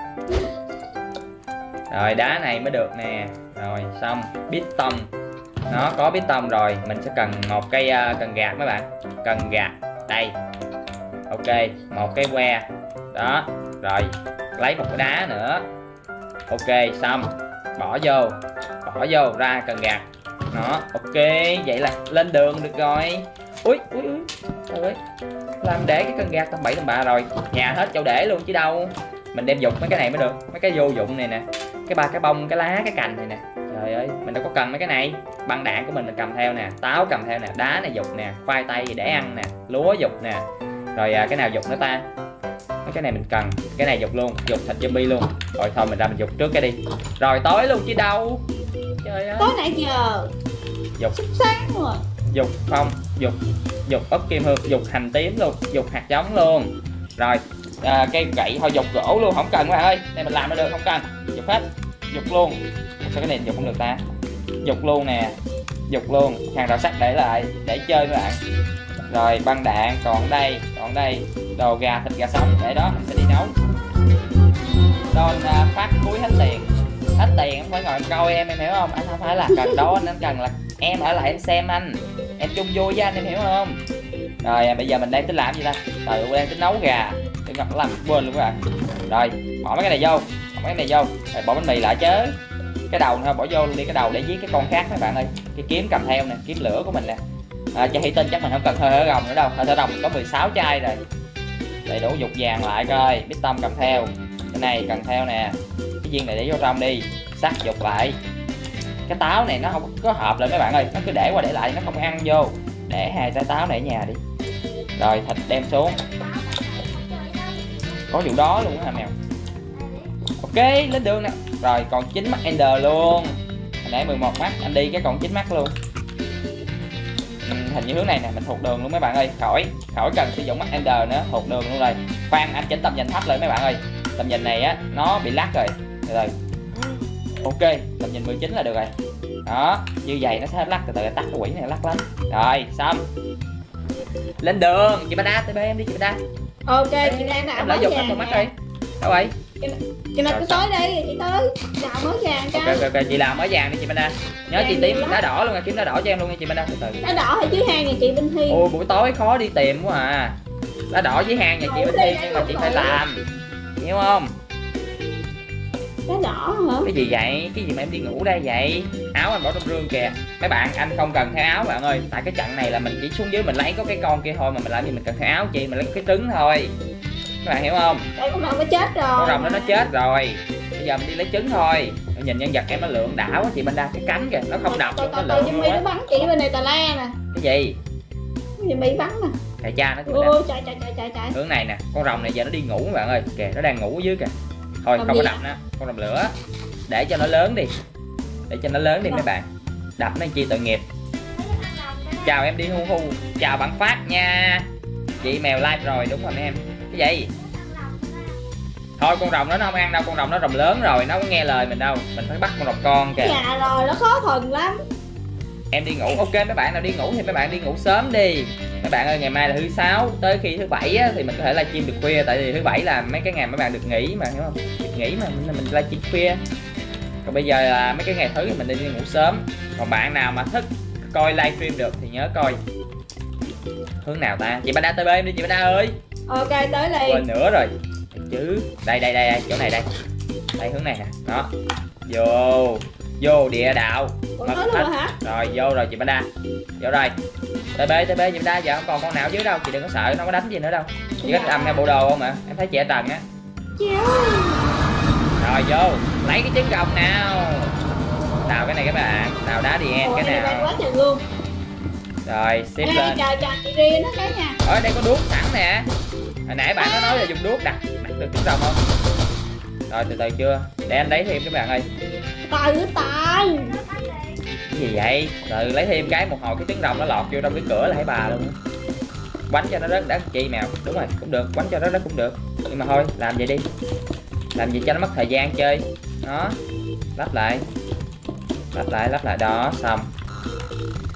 Rồi đá này mới được nè. Rồi xong, piston. Nó có piston rồi, mình sẽ cần một cây uh, cần gạt mấy bạn. Cần gạt. Đây. Ok, một cái que. Đó, rồi lấy một cái đá nữa. Ok, xong. Bỏ vô. Bỏ vô, ra cần gạt. Đó, ok, vậy là lên đường được rồi. Ui, ui, ui. Trời ơi. Làm để cái cần gạt tầm bậy tầm bạ rồi. Nhà hết chỗ để luôn chứ đâu. Mình đem dục mấy cái này mới được. Mấy cái vô dụng này nè. Cái ba cái bông, cái lá, cái cành này nè. Trời ơi, mình đâu có cần mấy cái này. Băng đạn của mình mình cầm theo nè, táo cầm theo nè, đá này dục nè, khoai tây để ăn nè, lúa dục nè. Rồi à, cái nào dục nữa ta? Mấy cái này mình cần, cái này dục luôn, dục thịt zombie luôn. Rồi thôi mình ra mình dục trước cái đi. Rồi tối luôn chứ đâu. Trời ơi. Tối nãy giờ. Dục sắp sáng rồi. Dục không, dục dục ớt kim hương, dục hành tím luôn, dục hạt giống luôn. Rồi à, cây gậy thôi dục gỗ luôn, không cần các bạn ơi. Đây mình làm nó được, không cần. Dục hết, dục luôn. Sao cái này dục không được ta? Dục luôn nè, dục luôn. Hàng rào sắt để lại để chơi các bạn. Rồi băng đạn còn đây, còn đây. Đồ gà, thịt gà sống để đó mình sẽ đi nấu. Don uh, phát cuối hết tiền. Hết tiền em phải ngồi coi em, em hiểu không? Anh không phải là cần đó, anh cần là em ở lại em xem anh. Em chung vui với anh, em hiểu không? Rồi bây giờ mình đang tính làm gì ta? Từ đang tính nấu gà. Đừng ngọc làm quên luôn các bạn. Rồi bỏ mấy cái này vô, bỏ mấy cái này vô. Rồi bỏ bánh mì lại chứ. Cái đầu thôi bỏ vô luôn đi, cái đầu để giết cái con khác các bạn ơi. Cái kiếm cầm theo nè, kiếm lửa của mình nè. À, chai thủy tinh chắc mình không cần hơi thở rồng nữa đâu. Hơi thở rồng có mười sáu chai rồi. Đầy đủ dục vàng lại coi. Piston cầm theo. Cái này cần theo nè. Cái viên này để vô trong đi. Sắt dục lại. Cái táo này nó không có hợp lại mấy bạn ơi. Nó cứ để qua để lại nó không ăn vô. Để hai trái táo này ở nhà đi. Rồi thịt đem xuống. Có vụ đó luôn hả mèo. Ok lên đường nè. Rồi còn chín mắt Ender luôn. Hồi nãy mười một mắt anh đi cái còn chín mắt luôn. Ừ, hình như hướng này nè mình thuộc đường luôn mấy bạn ơi. Khỏi khỏi cần sử dụng mắt Ender nữa, thuộc đường luôn rồi. Khoan anh chỉnh tầm nhìn thấp lên mấy bạn ơi. Tầm nhìn này á nó bị lắc rồi. Rồi ok tầm nhìn mười chín là được rồi. Đó như vậy nó sẽ lắc, từ từ tắt cái quỷ này lắc lắm. Rồi xong lên đường. Chị Bada tb em đi chị Bada. Ok chị đang đã lấy dục hết con mắt đi. Đâu vậy chị này cứ tới đây chị tới nào mới vàng cho. Ok ok chị làm mới vàng đi chị Bada. Nhớ chị tím đá đỏ luôn, kiếm đá đỏ cho em luôn nha chị Bada. Từ từ đá đỏ ở dưới hang nhà chị Minh Thi. Ôi buổi tối khó đi tìm quá à. Đá đỏ dưới hang nhà chị Minh Thi nhưng mà chị phải làm, hiểu không? Đá đỏ hả? Cái gì vậy? Cái gì mà em đi ngủ đây vậy? Áo anh bỏ trong rương kìa. Mấy bạn anh không cần theo áo bạn ơi. Tại cái trận này là mình chỉ xuống dưới mình lấy có cái con kia thôi, mà mình làm gì mình cần theo áo chị, mình lấy cái trứng thôi. Các bạn hiểu không? Đây con rồng nó chết rồi. Con rồng đó nó chết rồi. Bây giờ mình đi lấy trứng thôi. Nhìn nhân vật em nó lượng đảo quá chị Banda, cái cánh kìa, nó không đập luôn, nó lượng luôn á. Nó bắn chị bên này tà la nè. Cái gì? Cái gì bị bắn nè. Thầy cha nó chị Ôi trời trời trời trời trời. Hướng này nè, con rồng này giờ nó đi ngủ các bạn ơi. Kìa, nó đang ngủ ở dưới kìa. Thôi không, không có đập nữa, con rồng lửa. Để cho nó lớn đi. Để cho nó lớn đi mấy bạn. Đập nó chi tội nghiệp. Chào em đi hu hu. Chào bạn Phát nha. Chị mèo live rồi, đúng rồi mấy em. Cái gì? Thôi con rồng đó nó không ăn đâu, con rồng nó rồng lớn rồi, nó không nghe lời mình đâu. Mình phải bắt con rồng con kìa. Dạ rồi, nó khó thuần lắm. Em đi ngủ, ok mấy bạn nào đi ngủ thì mấy bạn đi ngủ sớm đi. Mấy bạn ơi ngày mai là thứ sáu, tới khi thứ bảy á, thì mình có thể livestream được khuya. Tại vì thứ bảy là mấy cái ngày mấy bạn được nghỉ mà, hiểu không? Được nghỉ mà mình, mình livestream khuya. Còn bây giờ là mấy cái ngày thứ thì mình đi, đi ngủ sớm. Còn bạn nào mà thích coi livestream được thì nhớ coi. Hướng nào ta? Chị Bada tb em đi chị Bada ơi. Ok tới đây. Quên nữa rồi. Chứ đây đây đây chỗ này đây. Đây hướng này nè. Đó. Vô. Vô địa đạo. Ủa, nói luôn hả? Rồi vô rồi chị Bada. Vô rồi. tb tb chị Bada giờ không còn con nào dưới đâu, chị đừng có sợ, nó có đánh gì nữa đâu. Chị có đâm theo bộ đồ không ạ? Em thấy chị ở trần á. Rồi vô, lấy cái trứng rồng nào. Đào cái này các bạn, đào đá đi em. Ủa, cái nào quá trời luôn. Rồi xếp Ê, lên. trời trời chị riêng nó cái nha. Ở đây có đuốc sẵn nè. Hồi nãy bạn có nói là dùng đuốc đặt đặt được trứng rồng không? Rồi từ từ chưa, để anh lấy thêm các bạn ơi. Từ từ. Cái gì vậy? Từ lấy thêm cái một hồi cái trứng rồng nó lọt vô trong cái cửa là thấy bà luôn. Quánh cho nó rớt đất chi mèo. Đúng rồi cũng được, quánh cho nó rớt cũng được. Nhưng mà thôi làm vậy đi. Làm gì cho nó mất thời gian chơi. Đó. Lắp lại. Lắp lại lắp lại đó xong.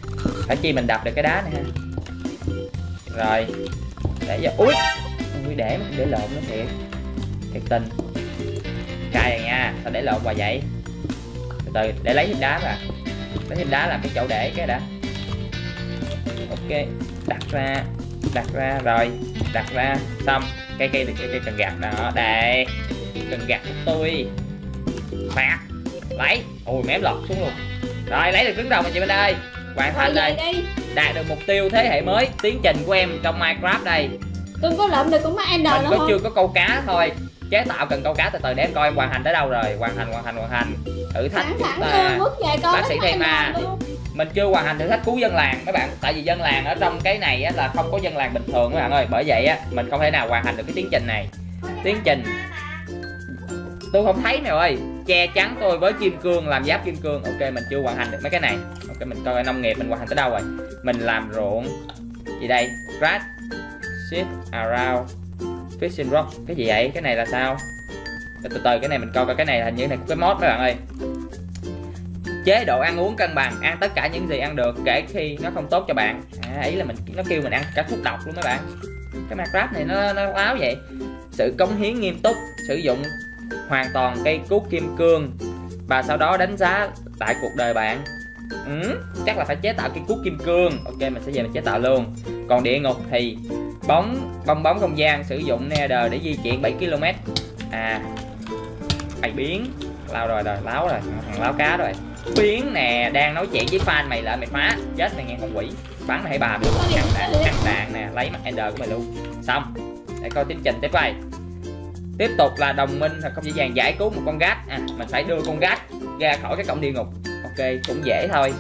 phải chi mình đập được cái đá này ha. Rồi để cho ui ui để để lộn nó thiệt thiệt tình cay rồi nha. Sao để lộn hoài vậy? Từ từ để lấy thêm đá ra, lấy thêm đá làm cái chỗ để cái đã. Ok đặt ra đặt ra rồi đặt ra xong. Cây cây cây, cây cần gạt đó đây, cần gạt của tôi phạt lấy. Ui mém lọt xuống luôn. Rồi lấy được trứng rồng rồi chị Minh ơi, hoàn thành đây, đạt được mục tiêu thế hệ mới tiến trình của em trong Minecraft đây. Tôi có lượm được cũng có Ender mình nữa có không? chưa có câu cá thôi, chế tạo cần câu cá. Từ từ để em coi em hoàn thành tới đâu rồi. Hoàn thành hoàn thành hoàn thành thử thách Thẳng chúng thẳng ta bước về coi bác sĩ Thema. Mình chưa hoàn thành thử thách cứu dân làng mấy bạn, tại vì dân làng ở trong cái này á, là không có dân làng bình thường mấy bạn ơi, bởi vậy á mình không thể nào hoàn thành được cái tiến trình này. Tiến trình tôi không thấy mèo ơi, che chắn tôi với kim cương, làm giáp kim cương. Ok mình chưa hoàn thành được mấy cái này. Ok mình coi nông nghiệp mình hoàn thành tới đâu rồi. Mình làm ruộng gì đây, grass sit around fishing rock, cái gì vậy? Cái này là sao? Từ từ cái này mình coi coi, cái này hình như này cái mod mấy bạn ơi. Chế độ ăn uống cân bằng, ăn tất cả những gì ăn được kể khi nó không tốt cho bạn. À, ý là mình nó kêu mình ăn cả thuốc độc luôn mấy bạn. Cái Minecraft này nó nó láo vậy. Sự cống hiến nghiêm túc, sử dụng hoàn toàn cây cuốc kim cương và sau đó đánh giá tại cuộc đời bạn. Ừ, chắc là phải chế tạo cây cuốc kim cương. Ok mình sẽ về mình chế tạo luôn. Còn địa ngục thì bóng bong bóng không gian, sử dụng nether để di chuyển bảy ki lô mét. À mày biến lao rồi rồi láo rồi, thằng láo cá rồi. Biến nè, đang nói chuyện với fan mày lại mày phá chết mày nghe con quỷ. Bắn mày bà được ăn đạn, ăn đạn nè, lấy mắt ender của mày luôn. Xong để coi tiến trình tiếp đây. Tiếp tục là đồng minh không dễ dàng giải cứu một con gác. À mình phải đưa con gác ra khỏi cái cổng địa ngục. Ok cũng dễ thôi.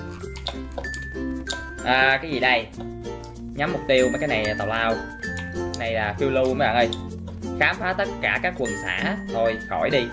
À cái gì đây, nhắm mục tiêu. Mấy cái này là tào lao, này là phiêu lưu mấy bạn ơi. Khám phá tất cả các quần xã. Thôi khỏi đi.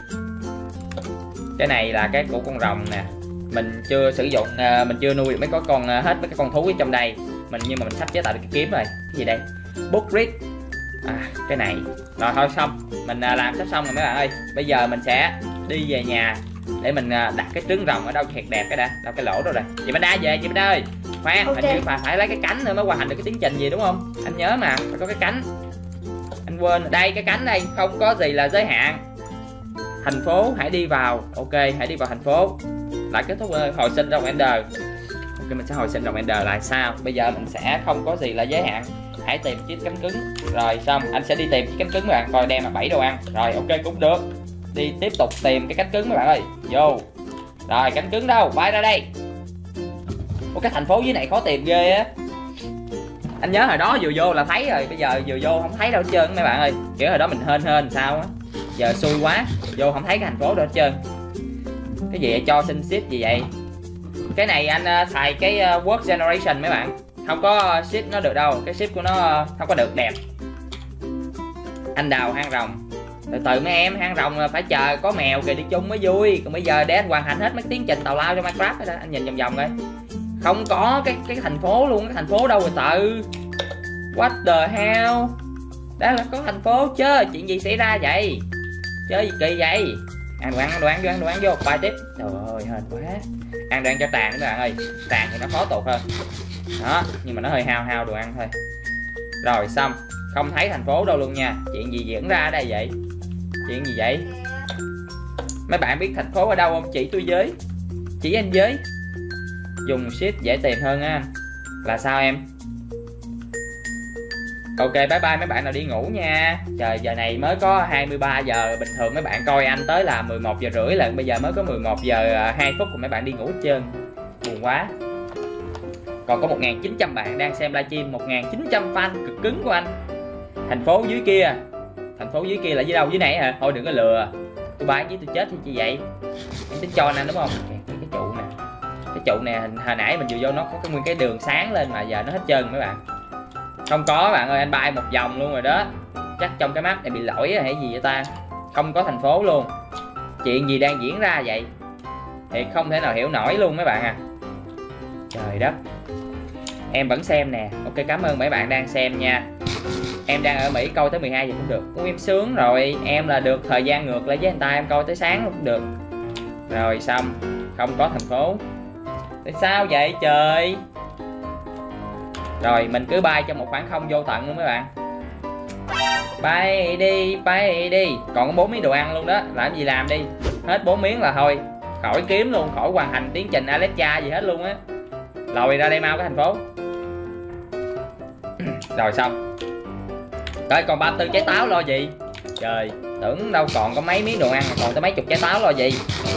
Cái này là cái của con rồng nè, mình chưa sử dụng, à, mình chưa nuôi được mấy có con à, hết mấy cái con thú ở trong đây mình, nhưng mà mình sắp chế tạo được cái kiếm rồi. Cái gì đây, book read. À cái này rồi thôi xong, mình à, làm sắp xong rồi mấy bạn ơi. Bây giờ mình sẽ đi về nhà để mình à, đặt cái trứng rồng ở đâu thiệt đẹp cái đã, đâu cái lỗ đâu rồi. Chị Minh Đa về, chị Minh Đa ơi khoan, okay. Hình như phải phải lấy cái cánh nữa mới hoàn thành được cái tiến trình gì đúng không? Anh nhớ mà phải có cái cánh, anh quên. Đây cái cánh đây, không có gì là giới hạn. Thành phố hãy đi vào. Ok hãy đi vào thành phố. Lại kết thúc hồi sinh rồng ender. Ok mình sẽ hồi sinh rồng ender lại sao. Bây giờ mình sẽ không có gì là giới hạn. Hãy tìm chiếc cánh cứng. Rồi xong anh sẽ đi tìm chiếc cánh cứng mấy bạn, coi đem là bảy đồ ăn. Rồi ok cũng được. Đi tiếp tục tìm cái cánh cứng mấy bạn ơi. Vô. Rồi cánh cứng đâu, bay ra đây. Ủa cái thành phố dưới này khó tìm ghê á. Anh nhớ hồi đó vừa vô là thấy rồi, bây giờ vừa vô không thấy đâu hết trơn mấy bạn ơi. Kiểu hồi đó mình hên hên sao á, giờ xui quá vô không thấy cái thành phố đâu hết trơn. Cái gì vậy? Cho xin ship gì vậy? Cái này anh uh, xài cái uh, work generation mấy bạn, không có uh, ship nó được đâu, cái ship của nó uh, không có được đẹp. Anh đào hang rồng. Từ từ mấy em, hang rồng phải chờ có mèo kìa đi chung mới vui. Còn bây giờ để anh hoàn thành hết mấy tiến trình tào lao cho Minecraft đó. Anh nhìn vòng vòng coi, không có cái cái thành phố luôn. Cái thành phố đâu rồi tự? What the hell? Đó là có thành phố chứ, chuyện gì xảy ra vậy? Chơi gì kỳ vậy? Ăn đồ ăn, đồ ăn vô, ăn đồ ăn vô, bài tiếp. Trời ơi hên quá. Ăn đồ ăn cho tàn các bạn ơi, tàn thì nó khó tụt hơn đó, nhưng mà nó hơi hao hao đồ ăn thôi. Rồi xong, không thấy thành phố đâu luôn nha. Chuyện gì diễn ra ở đây vậy? Chuyện gì vậy? Mấy bạn biết thành phố ở đâu không? Chỉ tôi với, chỉ anh với. Dùng shift dễ tìm hơn á. Là sao em? Ok bye bye mấy bạn nào đi ngủ nha. Trời giờ này mới có hai mươi ba giờ. Bình thường mấy bạn coi anh tới là mười một giờ rưỡi lần. Bây giờ mới có mười một giờ hai phút của mấy bạn đi ngủ hết trơn. Buồn quá. Còn có một nghìn chín trăm bạn đang xem livestream. Một nghìn chín trăm fan cực cứng của anh. Thành phố dưới kia. Thành phố dưới kia là dưới đâu? Dưới này hả? Thôi đừng có lừa. Tôi bay với tôi chết thì chi vậy? Em tính cho anh đúng không? Cái, cái, cái trụ nè. Cái trụ nè hồi nãy mình vừa vô nó có cái nguyên cái đường sáng lên mà giờ nó hết trơn mấy bạn. Không có bạn ơi, anh bay một vòng luôn rồi đó. Chắc trong cái map này bị lỗi hay gì vậy ta? Không có thành phố luôn. Chuyện gì đang diễn ra vậy? Thì không thể nào hiểu nổi luôn mấy bạn à. Trời đất. Em vẫn xem nè. Ok cảm ơn mấy bạn đang xem nha. Em đang ở Mỹ coi tới mười hai giờ cũng được. Ui em sướng rồi. Em là được thời gian ngược lại với anh ta, em coi tới sáng cũng được. Rồi xong. Không có thành phố. Tại sao vậy trời? Rồi mình cứ bay trong một khoảng không vô tận luôn mấy bạn. Bay đi, bay đi. Còn có bốn miếng đồ ăn luôn đó. Làm gì làm đi. Hết bốn miếng là thôi. Khỏi kiếm luôn, khỏi hoàn thành tiến trình Alexa gì hết luôn á. Lòi ra đây mau cái thành phố. Rồi xong. Rồi còn ba mươi tư trái táo lo gì. Trời, tưởng đâu còn có mấy miếng đồ ăn, còn tới mấy chục trái táo lo gì.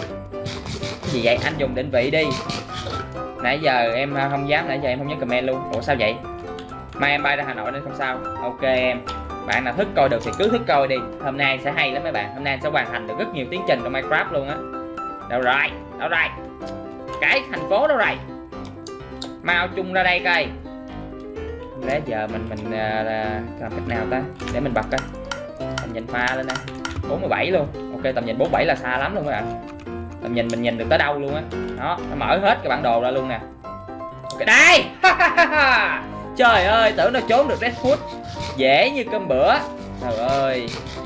Cái gì vậy, anh dùng định vị đi. Nãy giờ em không dám, nãy giờ em không nhớ comment luôn. Ủa sao vậy? Mai em bay ra Hà Nội nên không sao. Ok em. Bạn nào thích coi được thì cứ thích coi đi. Hôm nay sẽ hay lắm mấy bạn. Hôm nay sẽ hoàn thành được rất nhiều tiến trình trong Minecraft luôn á. Đâu rồi? Đâu rồi? Cái thành phố đâu rồi? Mau chung ra đây coi. Để giờ mình mình uh, làm cách nào ta? Để mình bật coi. Tầm nhìn pha lên nè. bốn mươi bảy luôn. Ok, tầm nhìn bốn mươi bảy là xa lắm luôn các bạn. Tầm nhìn mình nhìn được tới đâu luôn á. Đó, nó mở hết cái bản đồ ra luôn nè. Ok đây. Trời ơi, tưởng nó trốn được Redwood. Dễ như cơm bữa. Trời ơi.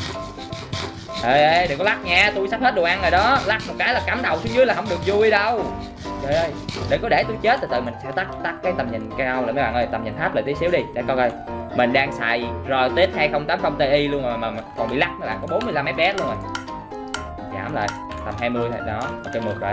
Ê, ê, đừng có lắc nha, tôi sắp hết đồ ăn rồi đó. Lắc một cái là cắm đầu xuống dưới là không được vui đâu. Trời ơi, đừng có để tôi chết. Từ từ mình sẽ tắt tắt cái tầm nhìn cao lại mấy bạn ơi. Tầm nhìn thấp lại tí xíu đi, để coi coi. Mình đang xài rờ tê ích hai không tám không Ti luôn mà, mà, mà còn bị lắc mấy bạn, có bốn mươi lăm ép pê ét luôn rồi. Giảm lại, tầm hai mươi thôi, đó, ok mượt rồi.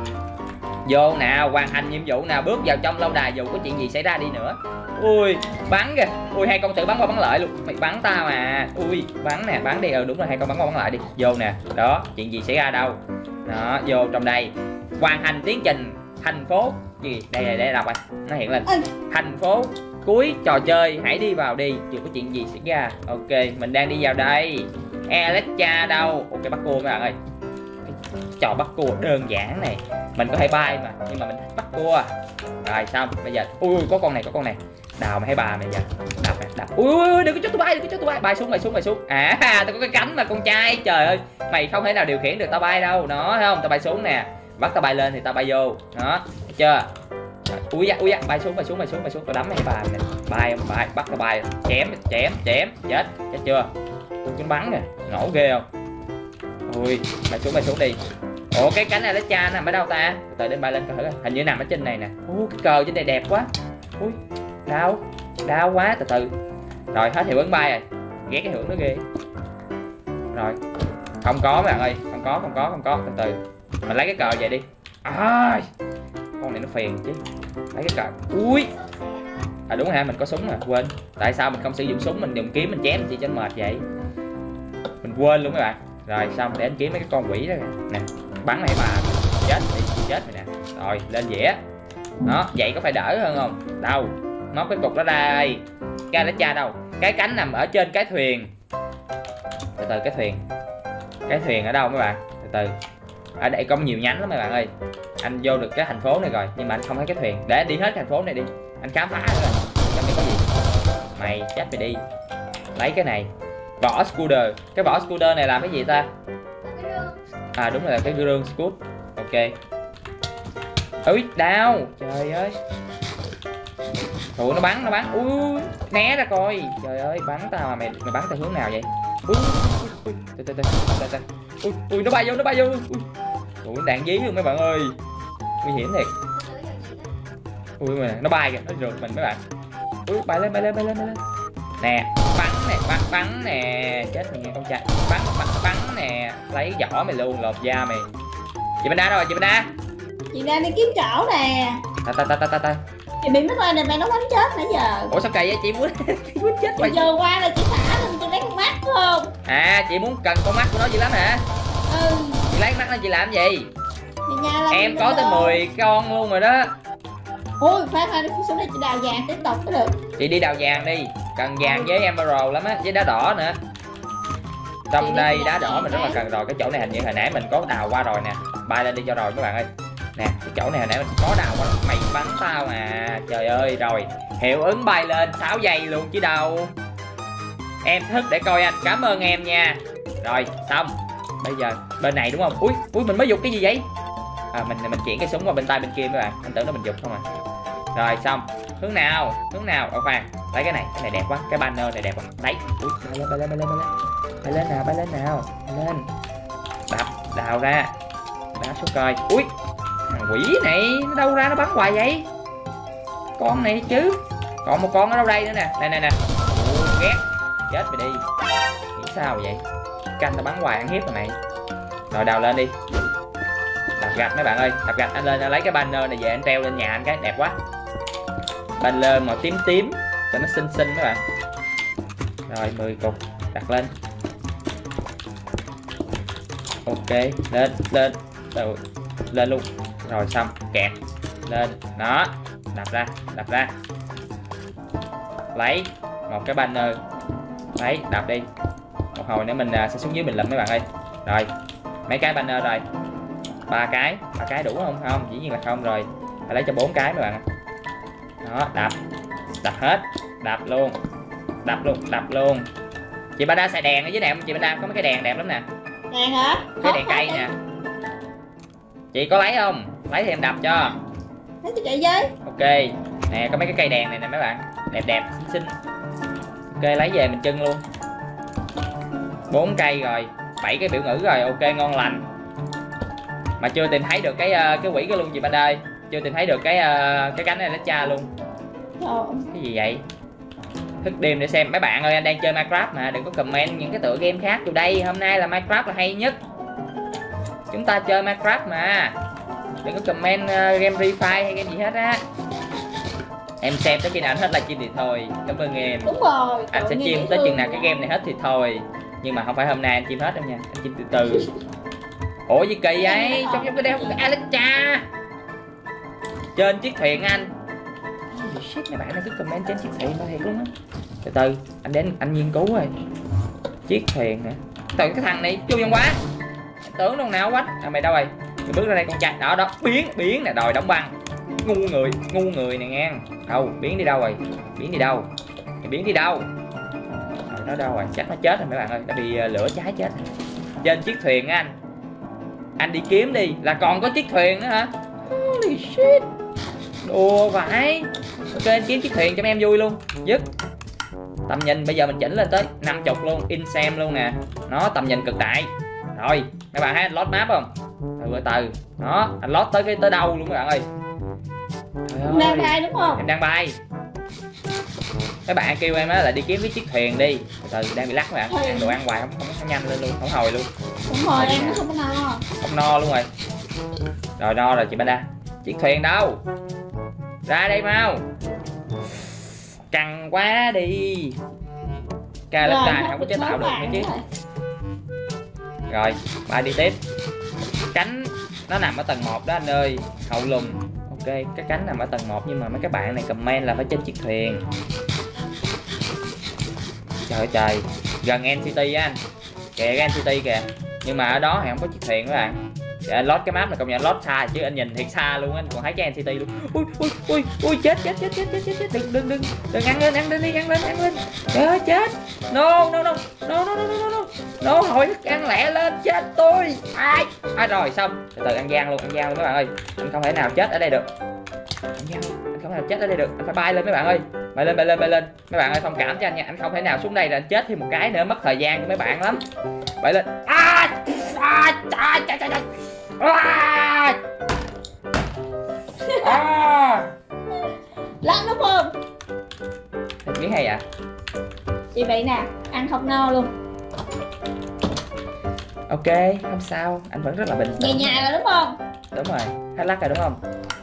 Vô nào, hoàn thành nhiệm vụ nào, bước vào trong lâu đài dù có chuyện gì xảy ra đi nữa. Ui, bắn kìa. Ui, hai con tự bắn qua bắn lại luôn. Mày bắn tao à. Ui, bắn nè, bắn đi. Ừ đúng rồi, hai con bắn qua bắn lại đi. Vô nè. Đó, chuyện gì xảy ra đâu. Đó, vô trong đây. Hoàn thành tiến trình thành phố gì? Đây đây đây đọc coi. Nó hiện lên. Thành phố cuối trò chơi, hãy đi vào đi, chưa có chuyện gì xảy ra. Ok, mình đang đi vào đây. Alexa đâu? Ok, bắt cua các bạn ơi. Trò bắt cua đơn giản này. Mình có thể bay mà, nhưng mà mình thích bắt cua. Rồi xong, bây giờ ui, ui có con này, có con này. Đào mày hay bà mày giờ. Đập nè, đập. Ui ui đừng có cho tôi bay, đừng có cho tôi bay. Bay xuống, bay xuống, bay xuống. À, tao có cái cánh mà con trai. Trời ơi, mày không thể nào điều khiển được tao bay đâu. Nó thấy không? Tao bay xuống nè. Bắt tao bay lên thì tao bay vô. Đó, thấy chưa? Ui da, ui da, bay xuống, bay xuống, bay xuống, bay xuống. Tao đấm mày bà nè. Bay không bay, bắt tao bay. Chém, chém, chém, chết, chết chưa? Chúng bắn nè, nổ ghê không? Ui, bay xuống, bay xuống đi. Ủa cái cánh Alexa nằm ở đâu ta? Từ đến bay lên coi thử. Hình như nằm ở trên này nè. Ui cái cờ trên này đẹp quá. Ui, đau, đau quá, từ từ. Rồi hết hiệu ứng bay rồi. Ghét cái hiệu ứng nó ghê. Rồi, không có mấy bạn ơi, không có, không có, không có, từ từ. Mình lấy cái cờ về đi. À, con này nó phiền chứ. Lấy cái cờ. Ui. À đúng rồi, mình có súng mà, quên. Tại sao mình không sử dụng súng, mình dùng kiếm mình chém chị cho mệt vậy? Mình quên luôn các bạn. Rồi xong để anh kiếm mấy cái con quỷ đó nè. Bắn này mà chết đi, chết rồi nè. Rồi lên dĩa. Đó, vậy có phải đỡ hơn không? Đâu, móc cái cục đó đây. Cái Alexa đâu? Cái cánh nằm ở trên cái thuyền. Từ từ, cái thuyền. Cái thuyền ở đâu mấy bạn? Từ từ. Ở đây có nhiều nhánh lắm mấy bạn ơi. Anh vô được cái thành phố này rồi, nhưng mà anh không thấy cái thuyền. Để anh đi hết thành phố này đi. Anh khám phá rồi. Trong đây có gì? Mày chết mày đi. Lấy cái này. Vỏ scooter. Cái vỏ scooter này làm cái gì ta? À đúng rồi, là cái gương scoot. Ok. Ui đau. Trời ơi. Ủa nó bắn, nó bắn. Ui né ra coi. Trời ơi bắn tao mà mày mày bắn theo hướng nào vậy? Ui ui từ từ từ từ. Ui ui nó bay vô, nó bay vô. Ui. Ui đạn dí luôn mấy bạn ơi. Nguy hiểm thiệt. Ui mà nó bay kìa, nó rượt mình mấy bạn. Ui bay lên, bay lên, bay lên, bay lên. Nè, bắn nè, bắn bắn nè, chết mày nghe con trai. Bắn bắn bắn nè, lấy vỏ mày luôn, lột da mày. Chị Bên Đa đâu rồi, chị Bên Đa? Chị đang đi kiếm chỗ nè. Ta ta ta ta ta ta. Chị bị mất lên này mày nó bắn chết nãy giờ. Ủa sao kỳ vậy chị muốn chị muốn chết mày? Giờ qua là chị thả lên chị lấy con mắt phải không? À chị muốn cần con mắt của nó dữ lắm hả? Ừ. Chị lấy mắt nó chị làm gì? Chị nhà làm em có tới mười con luôn rồi đó. Ui phải phải xuống đây chị đào vàng tiếp tục mới được. Chị đi đào vàng đi, cần vàng với emerald lắm á, với đá đỏ nữa. Trong đây đá đỏ mình rất là cần rồi. Cái chỗ này hình như hồi nãy mình có đào qua rồi nè. Bay lên đi cho rồi các bạn ơi. Nè cái chỗ này hồi nãy mình có đào qua. Mày bắn tao à. Trời ơi rồi. Hiệu ứng bay lên sáu giây luôn chứ đâu. Em thức để coi anh, cảm ơn em nha. Rồi xong. Bây giờ bên này đúng không? Ui ui mình mới giục cái gì vậy? À mình mình chuyển cái súng qua bên tay bên kia các bạn. Anh tưởng nó mình giục không à. Rồi xong. Hướng nào? Hướng nào? Ờ khoan. Lấy cái này, cái này đẹp quá. Cái banner này đẹp quá. Đấy. Ui bay lên, bay lên, bay lên, bay lên. Bay lên nào, bay lên nào. Bay lên. Đập, đào ra. Đá xuống coi. Ui. Thằng quỷ này nó đâu ra nó bắn hoài vậy? Con này chứ. Còn một con ở đâu đây nữa nè. Nè nè nè. Ủa, ghét. Chết mày đi. Nghĩ sao vậy? Canh nó bắn hoài ăn hiếp rồi mày. Rồi đào lên đi. Đập gạch mấy bạn ơi. Đập gạch anh lên anh lấy cái banner này về anh treo lên nhà anh cái đẹp quá. Banner màu tím tím cho nó xinh xinh các bạn. Rồi mười cục đặt lên. Ok, lên lên rồi lên luôn. Rồi xong, kẹt lên. Đó, đập ra, đập ra. Lấy một cái banner. Lấy, đập đi. Một hồi nữa mình sẽ xuống dưới mình lụm mấy bạn ơi. Rồi, mấy cái banner rồi. Ba cái, ba cái đủ không? Không, dĩ nhiên là không rồi. Phải lấy cho bốn cái mấy bạn. Đó, đập. Đập hết, đập luôn. Đập luôn, đập luôn. Chị Ba Đa xài đèn ở dưới nè, chị Ba Đa có mấy cái đèn đẹp lắm nè. Đèn hả? Cái đèn cây nè. Chị có lấy không? Lấy thì em đập cho. Lấy cho chị với. Ok. Nè có mấy cái cây đèn này nè mấy bạn. Đẹp đẹp, xinh xinh. Ok lấy về mình trưng luôn. Bốn cây rồi, bảy cái biểu ngữ rồi, ok ngon lành. Mà chưa tìm thấy được cái cái quỷ cái luôn chị Ba Đa ơi. Chưa tìm thấy được cái cái cánh này nó cha luôn. Trời. Cái gì vậy? Thức đêm để xem mấy bạn ơi, anh đang chơi Minecraft mà đừng có comment những cái tựa game khác từ đây. Hôm nay là Minecraft là hay nhất. Chúng ta chơi Minecraft mà. Đừng có comment uh, game Free Fire hay game gì hết á. Em xem tới khi nào anh hết livestream thì thôi. Cảm ơn em. Đúng rồi. Anh sẽ stream tới chừng nào cái game này hết thì thôi. Nhưng mà không phải hôm nay anh stream hết đâu nha. Anh stream từ từ. Ủa gì kỳ vậy? Trong trong cái đeo cái Alexa trên chiếc thuyền anh. Shit, mấy bạn nó cứ comment trên chiếc thuyền mà thiệt luôn á. Từ từ, anh đến anh nghiên cứu rồi. Chiếc thuyền hả? Từ cái thằng này chui trong quá. Anh tưởng đâu nào quách. À mày đâu rồi? Mày bước ra đây con trai. Đó đó, biến, biến nè, đòi đóng băng. Ngu người, ngu người nè nghe. Đâu, biến đi đâu rồi? Biến đi đâu? Mày biến đi đâu? Rồi nó đâu rồi? Chắc nó chết rồi mấy bạn ơi, nó bị lửa cháy chết. Trên chiếc thuyền á anh. Anh đi kiếm đi, là còn có chiếc thuyền nữa hả? Holy shit. Đùa vãi. Ok anh kiếm chiếc thuyền cho em vui luôn. Dứt. Tầm nhìn bây giờ mình chỉnh lên tới năm mươi luôn, in xem luôn nè. Nó tầm nhìn cực đại. Rồi, mấy bạn thấy anh load map không? Từ từ từ. Đó, anh load tới cái tới đâu luôn các bạn ơi. Trời ơi. Đang bay đúng không? Em đang bay. Mấy bạn kêu em á là đi kiếm cái chiếc thuyền đi. Từ từ đang bị lắc các bạn. Ăn đồ ăn hoài không không, không nhanh lên luôn, không hồi luôn. Đúng rồi, em không có no. Không no luôn rồi. Rồi no rồi chị Ba Đa. Chiếc thuyền đâu? Ra đây mau. Căng quá đi. Ca lớp này không có chế tạo được nữa chứ. Rồi, ba đi tiếp. Cánh nó nằm ở tầng một đó anh ơi. Hậu lùm. Ok, cái cánh nằm ở tầng một nhưng mà mấy các bạn này comment là phải trên chiếc thuyền. Trời ơi trời. Gần en xê tê á anh. Kìa cái en xê tê kìa. Nhưng mà ở đó thì không có chiếc thuyền các bạn. Để anh load cái map này công nhận load xa chứ anh nhìn thiệt xa luôn anh còn thấy cái en xê tê luôn. Ui ui ui ui chết chết chết chết chết chết chết đừng đừng đừng đừng ăn lên ăn lên đi ăn lên ăn lên. Trời ơi chết. No no no no no no no no no hồi ăn lẹ lên chết tôi. Ai ai rồi xong từ từ ăn gian luôn ăn gian luôn các bạn ơi. Anh không thể nào chết ở đây được. Ăn gian anh không thể nào chết ở đây được. Anh phải bay lên mấy bạn ơi. Bay lên bay lên bay lên. Mấy bạn ơi thông cảm cho anh nha. Anh không thể nào xuống đây là anh chết thêm một cái nữa mất thời gian cho mấy bạn lắm. Bay lên. À, à, à, à, à, à. À. À. Lắm đúng không? Thật biết hay à? Chị vậy nè, ăn không no luôn. Ok, không sao, anh vẫn rất là bình Về tĩnh. nhà rồi đúng không? Đúng rồi, hết lắc rồi đúng không?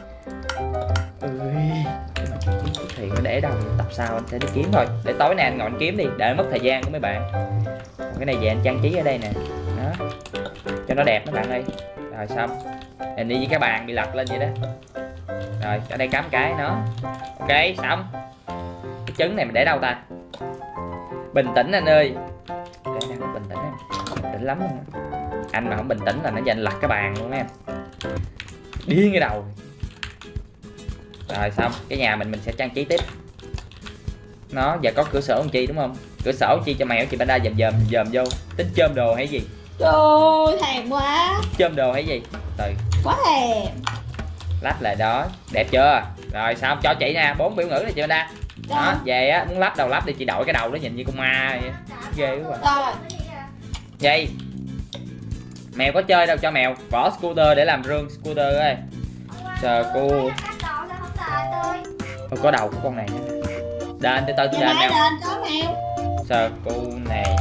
Ui, cái mà kiếm chiếc thuyền nó để đâu? Tập sau anh sẽ đi kiếm thôi. Để tối nay anh ngồi anh kiếm đi, để mất thời gian của mấy bạn. Còn cái này về anh trang trí ở đây nè. Đó, cho nó đẹp mấy bạn ơi. Rồi xong. Hình như cái bàn bị lật lên vậy đó. Rồi, ở đây cắm cái nó. Ok, xong. Cái trứng này mình để đâu ta? Bình tĩnh anh ơi. Đây đang có bình tĩnh em. Bình tĩnh lắm luôn á. Anh mà không bình tĩnh là nó giành lật cái bàn luôn em. Điên cái đầu. Rồi xong, cái nhà mình mình sẽ trang trí tiếp. Nó giờ có cửa sổ con chi đúng không? Cửa sổ chi cho mèo chị Ba Đa dòm dòm dòm vô. Tính chôm đồ hay gì? Trời ơi, thèm quá. Chôm đồ hay gì? Từ. Quá thèm. Lắp lại đó, đẹp chưa? Rồi xong cho chị nè, bốn biểu ngữ này chị Ba Đa. Đó, về á muốn lắp đầu lắp đi chị đổi cái đầu đó nhìn như con ma vậy. Ghê quá. Rồi. Vậy. Mèo có chơi đâu cho mèo, bỏ scooter để làm rương scooter ơi. Chờ cô. Ôi, có đầu của con này nữa. Đền từ từ tôi đền nè. nè. Đền có mèo. Sơ cu này.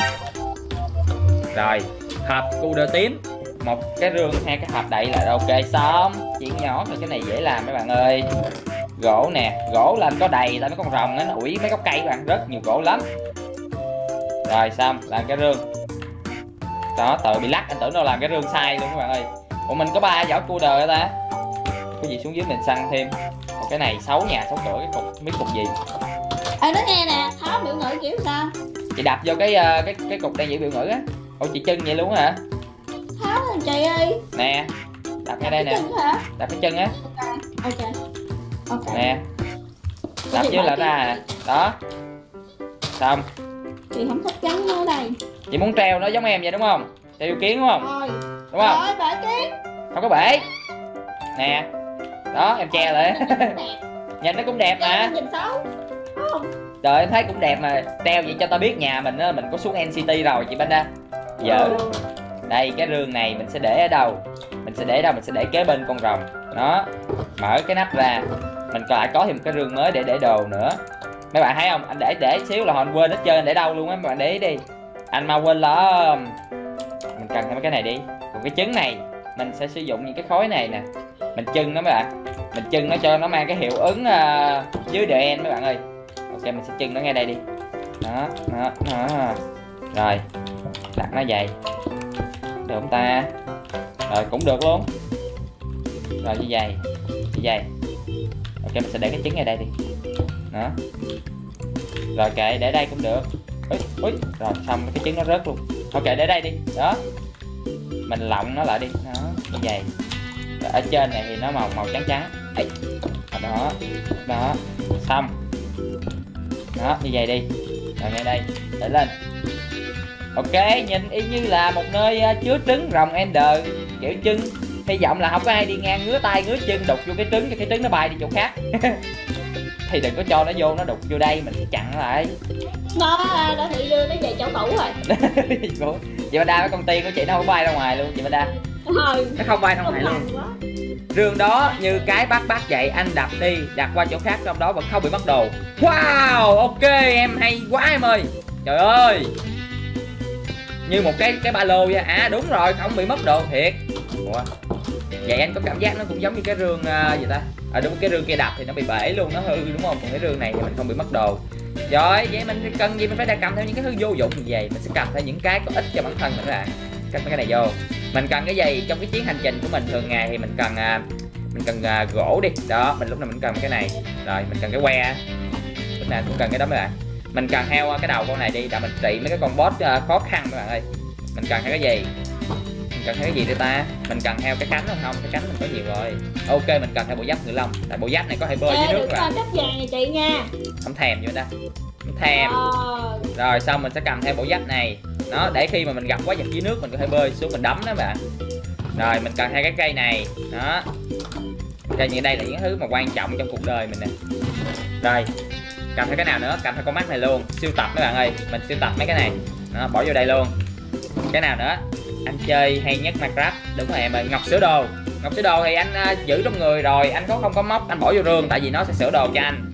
Rồi, hộp cu đơ tím, một cái rương hai cái hộp đậy là ok xong. Chuyện nhỏ thôi, cái này dễ làm mấy bạn ơi. Gỗ nè, gỗ lên có đầy tại mấy con rồng nó ủi mấy gốc cây các bạn, rất nhiều gỗ lắm. Rồi xong, làm cái rương. Đó, tự bị lắc, anh tưởng đâu làm cái rương sai luôn các bạn ơi. Ủa mình có ba vỏ cu đờ ta. Cái gì xuống dưới mình săn thêm. Còn cái này xấu nhà xấu cửa cái cục, biết cục gì. Ê nó nghe nè, Tháo biểu ngữ kiểu sao? Chị đập vô cái cái cái cục đang giữ biểu ngữ á. Ủa chị chân vậy luôn hả? Tháo rồi chị ơi. Nè, đập ngay đây nè. Đập cái chân á. Ok. Ok. Nè. Đập chứ là ra nè. Đó. Xong. Chị không thích gắn nó ở đây. Chị muốn treo nó giống em vậy đúng không? Treo yêu kiến đúng không? Rồi. Đúng không? Rồi bể kiến. Không có bể. Nè. Đó em che lại. Nhìn nó cũng đẹp mà. Nhìn xấu. Không. Trời em thấy cũng đẹp mà. Treo vậy cho tao biết nhà mình á, mình có xuống en xê tê rồi chị Banda. Giờ ừ. Đây cái rương này mình sẽ để ở đâu? Mình sẽ để ở đâu? Mình sẽ để kế bên con rồng. Đó. Mở cái nắp ra. Mình còn lại có thêm cái rương mới để để đồ nữa. Mấy bạn thấy không? Anh để để xíu là họ quên hết trơn để đâu luôn á, mấy bạn để ý đi. Anh mau quên lắm. Mình cần thêm cái này đi. Còn cái trứng này mình sẽ sử dụng những cái khối này nè. Mình trưng nó mấy bạn. Mình trưng nó cho nó mang cái hiệu ứng uh, dưới đờ en mấy bạn ơi. Ok mình sẽ trưng nó ngay đây đi. Đó, đó, đó. Rồi. Đặt nó vậy. Được không ta? Rồi cũng được luôn. Rồi như vậy. Như vậy. Ok mình sẽ để cái trứng ngay đây đi. Đó. Rồi kệ để đây cũng được. Úi, úi. Rồi xong cái trứng nó rớt luôn. Ok để đây đi. Đó. Mình lọng nó lại đi. Đó, như vậy. Rồi ở trên này thì nó màu màu trắng trắng. Ấy. Đó. Đó. Xong. Đó, như vậy đi. Rồi ngay đây, để lên. Ok, nhìn y như là một nơi uh, chứa trứng rồng Ender kiểu trứng. Hy vọng là không có ai đi ngang ngứa tay ngứa chân đục vô cái trứng cho cái trứng nó bay đi chỗ khác. Thì đừng có cho nó vô, nó đục vô đây mình phải chặn lại. Nó đã thị đưa nó về chỗ tủ rồi. Chị Banda với con tiên của chị nó không bay ra ngoài luôn chị Banda. Ừ. Nó không bay ra ngoài luôn. Rương đó như cái bác bác vậy, anh đập đi, đặt qua chỗ khác trong đó vẫn không bị mất đồ. Wow, ok em hay quá em ơi. Trời ơi. Như một cái cái ba lô vậy. À đúng rồi, không bị mất đồ thiệt. Ủa. Vậy anh có cảm giác nó cũng giống như cái rương uh, gì ta? À đúng, cái rương kia đập thì nó bị bể luôn, nó hư đúng không? Còn cái rương này thì mình không bị mất đồ. Rồi, vậy mình cần gì mình phải cầm theo những cái thứ vô dụng như vậy. Mình sẽ cầm theo những cái có ích cho bản thân mình các bạn. Cất mấy cái này vô. Mình cần cái gì trong cái chuyến hành trình của mình thường ngày thì mình cần uh, mình cần uh, gỗ đi. Đó, mình lúc nào mình cần cái này. Rồi, mình cần cái que. Lúc nào cũng cần cái đó mấy bạn. Mình cần theo uh, cái đầu con này đi, để mình trị mấy cái con boss uh, khó khăn các bạn ơi. Mình cần theo cái gì? Mình cần theo cái gì đây ta? Mình cần theo cái cánh không? Không, cái cánh mình có nhiều rồi. Ok, mình cần theo bộ giáp ngự long. Tại bộ giáp này có thể bơi dưới nước mà. Cấp vàng này chị nha. Không thèm vậy ta. Không thèm. Ờ. Rồi xong mình sẽ cầm theo bộ giáp này. Nó để khi mà mình gặp quái vật dưới nước mình có thể bơi xuống mình đấm đó bạn. Rồi mình cần theo cái cây này. Đó. Cây như đây là những thứ mà quan trọng trong cuộc đời mình nè. Rồi. Cầm theo cái nào nữa? Cầm theo con mắt này luôn. Siêu tập mấy bạn ơi. Mình siêu tập mấy cái này. Đó, bỏ vô đây luôn. Cái nào nữa? Anh chơi hay nhất Minecraft. Đúng rồi em ơi, ngọc sửa đồ. Ngọc sửa đồ thì anh uh, giữ trong người rồi, anh có không có móc anh bỏ vô rương tại vì nó sẽ sửa đồ cho anh.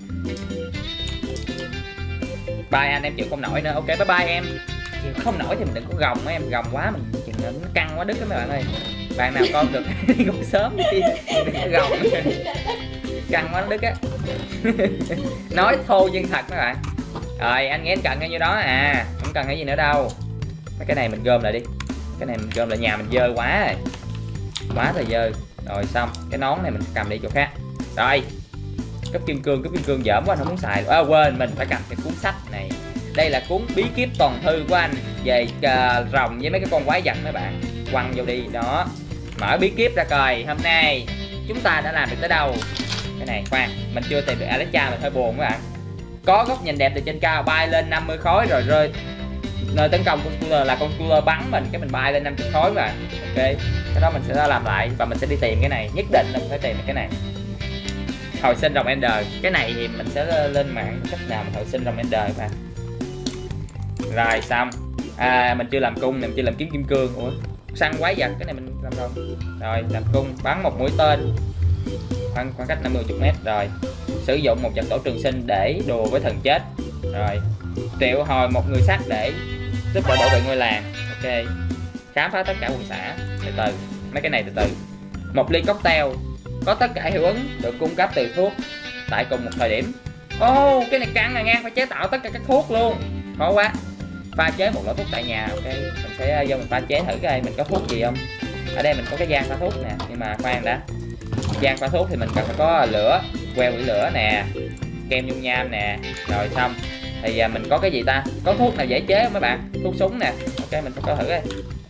Bye anh, em chịu không nổi nữa. Ok bye bye em. Chịu không nổi thì mình đừng có gồng mấy em, gồng quá mình chừng nó căng quá đứt đó mấy bạn ơi. Bạn nào con được đi ngủ sớm đi, đừng có gồng. Căng quá nó đứt á. Nói thô nhưng thật mấy bạn. Rồi anh nghe anh cần cái như đó à, không cần cái gì nữa đâu. Mấy cái này mình gom lại đi. Cái này mình gom lại, nhà mình dơ quá rồi. Quá là dơ. Rồi xong, cái nón này mình cầm đi chỗ khác. Rồi. Cấp kim cương, cấp kim cương dởm quá anh không muốn xài. À quên, mình phải cầm cái cuốn sách này. Đây là cuốn bí kíp toàn thư của anh về uh, rồng với mấy cái con quái vật mấy bạn. Quăng vô đi, đó. Mở bí kíp ra coi, hôm nay chúng ta đã làm được tới đâu. Cái này khoan, mình chưa tìm được Alexa, mình hơi buồn các bạn. Có góc nhìn đẹp từ trên cao, bay lên năm mươi khối rồi rơi. Nơi tấn công con cooler là con cooler bắn mình, cái mình bay lên năm mươi khối các bạn. Ok, cái đó mình sẽ làm lại và mình sẽ đi tìm cái này, nhất định là mình phải tìm cái này. Hồi sinh rồng Ender, cái này thì mình sẽ lên mạng cách nào mà hồi sinh rồng Ender các bạn. Rồi xong. À mình chưa làm cung, mình chưa làm kiếm kim cương. Ủa, săn quái vật cái này mình làm rồi. Rồi làm cung, bắn một mũi tên. khoảng khoảng cách năm mươi mét. Rồi sử dụng một vật tổ trường sinh để đùa với thần chết. Rồi triệu hồi một người sắt để giúp đỡ bảo vệ ngôi làng. Ok, khám phá tất cả quần xã. Từ từ, mấy cái này từ từ. Một ly cocktail có tất cả hiệu ứng được cung cấp từ thuốc tại cùng một thời điểm. Ô, oh, cái này căng này nha, phải chế tạo tất cả các thuốc luôn, khó quá. Pha chế một loại thuốc tại nhà. Ok, mình sẽ vô mình pha chế thử coi mình có thuốc gì không. Ở đây mình có cái gian pha thuốc nè, nhưng mà khoan đã. Gian pha thuốc thì mình cần phải có lửa, que quỷ lửa nè, kem dung nham nè, rồi xong. Thì à, mình có cái gì ta? Có thuốc nào dễ chế không mấy bạn? Thuốc súng nè. Ok, mình phải có thử đây.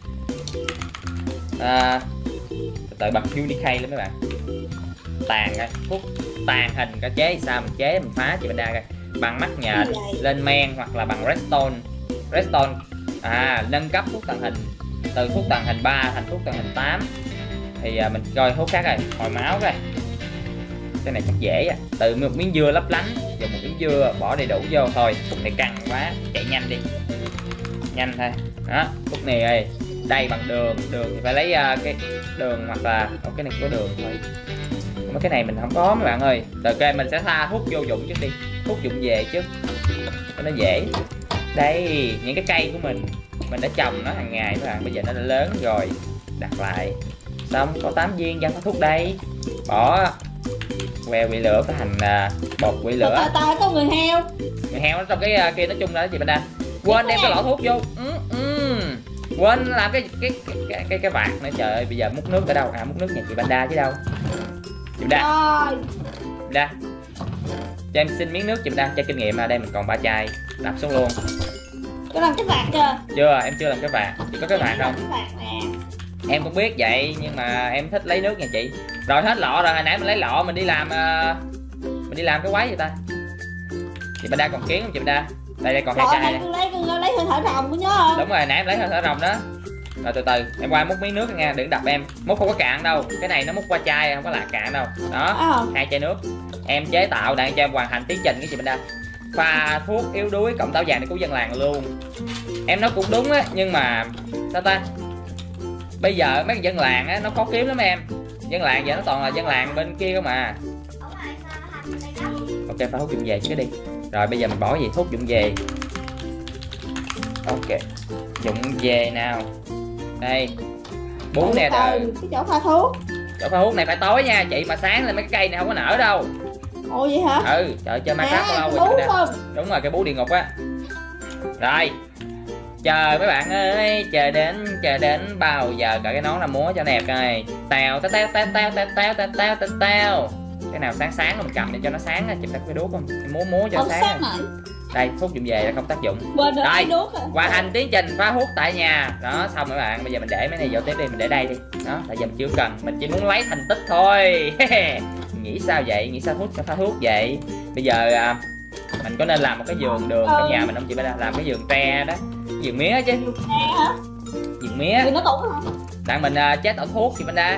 À, từ từ bật Unicay lên mấy bạn. Tàn coi, thuốc tàn hình có chế sao mình chế mình phá chị bên đa coi. Bằng mắt nhện, lên men hoặc là bằng redstone. Redstone à, nâng cấp thuốc tàng hình từ thuốc tàng hình ba thành thuốc tàng hình tám. Thì à, mình coi thuốc khác rồi, hồi máu coi. Cái này chắc dễ à. Từ một miếng dưa lấp lánh, dùng một miếng dưa bỏ đầy đủ vô thôi. Thuốc này căng quá, chạy nhanh đi, nhanh thôi. Đó, thuốc này ơi. Đây bằng đường, đường thì phải lấy uh, cái đường hoặc là oh, cái này có đường thôi. Mấy cái này mình không có mấy bạn ơi. Rồi ok, mình sẽ pha thuốc vô dụng trước đi, thuốc dụng về trước cho nó dễ. Đây, những cái cây của mình mình đã trồng nó hàng ngày các bạn, bây giờ nó đã lớn rồi. Đặt lại xong, có tám viên văn thuốc đây. Bỏ que quỷ lửa phải thành uh, bột quỷ lửa. Tao tao có người heo. Người heo nó trong cái uh, kia nói chung là chị bên đây. Quên đem cái lọ thuốc vô. Ừ, ừ. Quên làm cái cái cái cái cái, cái vạt nữa. Trời ơi, bây giờ múc nước ở đâu? À, múc nước nhà chị Banda chứ đâu. Chị Banda. Rồi. Banda. Cho em xin miếng nước chị Banda, cho kinh nghiệm. À đây mình còn ba chai. Đập xuống luôn. Có làm cái vạt chưa? Chưa, em chưa làm cái vạt. Chị có cái vạt không? Cái vạt nè. Em cũng biết vậy nhưng mà em thích lấy nước nha chị. Rồi hết lọ rồi, hồi nãy mình lấy lọ mình đi làm uh, mình đi làm cái quái gì ta? Chị Banda còn kiến không chị Banda? Đây đây còn hai chai. Lấy lấy lấy hơi thở rồng của nhớ không? Đúng rồi, nãy em lấy hơi thở rồng đó. Rồi từ từ em qua múc miếng nước nha, đừng đập em. Múc không có cạn đâu, cái này nó múc qua chai không có là cạn đâu. Đó, à, hai chai nước. Em chế tạo đang cho em hoàn thành tiến trình cái gì bên đây. Pha thuốc yếu đuối cộng táo vàng để cứu dân làng luôn. Em nói cũng đúng á, nhưng mà sao ta? Bây giờ mấy dân làng á nó khó kiếm lắm em. Dân làng giờ nó toàn là dân làng bên kia không à. Ok, pha thuốc dụng về chứ đi. Rồi bây giờ mình bỏ gì thuốc dụng về. Ok, dụng về nào. Đây bún nè. Đời cái chỗ pha thuốc. Chỗ pha thuốc này phải tối nha chị, mà sáng lên mấy cái cây này không có nở đâu. Ồ vậy hả? Ừ, trời chơi Minecraft lâu rồi chúng ta. Đúng rồi, cái bú địa ngục á. Rồi chờ mấy bạn ơi, chờ đến chờ đến bao giờ cả cái nón là múa cho đẹp coi. Tèo tèo tèo tèo tèo tèo tèo tèo tèo tèo tèo. Cái nào sáng sáng mình cầm để cho nó sáng á, chị phải cái đuốc không? Múa múa cho không sáng. Đây thuốc dụng về là không tác dụng. Đây hoàn thành tiến trình phá hút tại nhà. Đó xong mấy bạn, bây giờ mình để mấy này vô tiếp đi, mình để đây đi. Đó, tại giờ mình chưa cần, mình chỉ muốn lấy thành tích thôi. Nghĩ sao vậy? Nghĩ sao thuốc sẽ phá thuốc vậy? Bây giờ à, mình có nên làm một cái vườn đường trong nhà mình không chị? Bây giờ làm cái vườn tre đó, vườn mía chứ. Vườn mía. Đặng mình uh, chế tạo thuốc chị bên đây.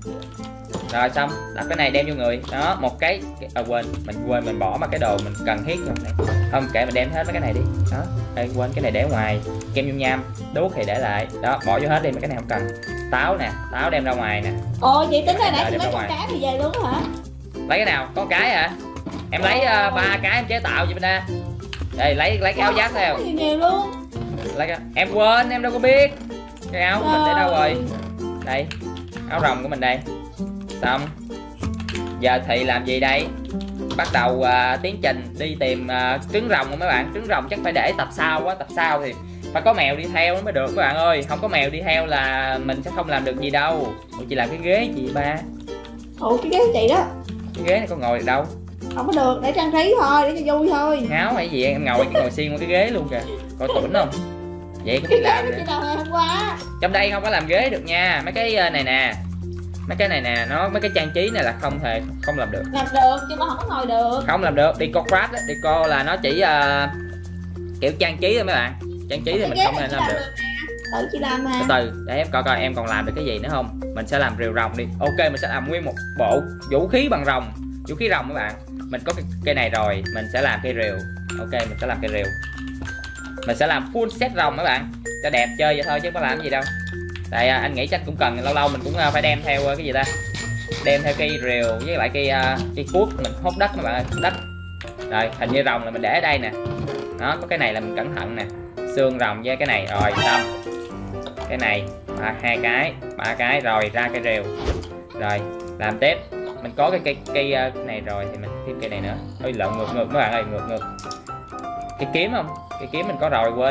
Rồi xong, đặt cái này đem vô người. Đó, một cái à, quên, mình quên mình bỏ mà cái đồ mình cần thiết không này. Không, kệ mình đem hết mấy cái này đi. Đó, đây quên cái này để ngoài. Kem nhung nham, đuốc thì để lại. Đó, bỏ vô hết đi, mấy cái này không cần. Táo nè, táo đem ra ngoài nè. Ồ, chị tính ra nãy chị lấy con cá thì về luôn hả? Lấy cái nào? Con cái hả? Em lấy uh, ba cái em chế tạo vậy bên đây. Đây, lấy lấy cái áo giáp theo. Nhiều luôn. Lấy cái... Em quên, em đâu có biết. Cái áo của mình để đâu rồi? Đây, áo rồng của mình đây. Xong. Giờ thì làm gì đây? Bắt đầu uh, tiến trình đi tìm uh, trứng rồng mấy bạn. Trứng rồng chắc phải để tập sau quá. Tập sau thì phải có mèo đi theo nó mới được các bạn ơi. Không có mèo đi theo là mình sẽ không làm được gì đâu. Ủa chị làm cái ghế gì ba? Ủa cái ghế của chị đó. Cái ghế này có ngồi được đâu? Không có được, để trang trí thôi, để cho vui thôi. Ngáo hay gì em ngồi ngồi xiên qua cái ghế luôn kìa. Coi tủn không? Vậy có biết làm nè. Hôm qua. Trong đây không có làm ghế được nha. Mấy cái này nè. Mấy cái này nè, nó mấy cái trang trí này là không thể không làm được. Làm được nhưng mà không có ngồi được. Không làm được. Decor craft đó, decor là nó chỉ uh, kiểu trang trí thôi mấy bạn. Trang trí thì mình không nên làm được. Tự chị làm mà. Từ từ, để em coi coi em còn làm được cái gì nữa không. Mình sẽ làm rìu rồng đi. Ok, mình sẽ làm nguyên một bộ vũ khí bằng rồng. Vũ khí rồng các bạn. Mình có cái cây này rồi, mình sẽ làm cây rìu. Ok, mình sẽ làm cây rìu. Mình sẽ làm full set rồng các bạn, cho đẹp chơi vậy thôi chứ không có làm gì đâu. Tại anh nghĩ chắc cũng cần, lâu lâu mình cũng phải đem theo cái gì ta, đem theo cây rìu với lại cây uh, cây cuốc mình hốt đất các bạn ơi, đất. Rồi hình như rồng là mình để ở đây nè. Đó, có cái này là mình cẩn thận nè, xương rồng với cái này rồi xong. Cái này à, hai cái, ba cái rồi ra cây rìu. Rồi làm tiếp. Mình có cái cây cây uh, này rồi thì mình thêm cây này nữa. Ôi lộn ngược ngược các bạn ơi, ngược ngược. Cái kiếm không? Cái kiếm mình có rồi quên.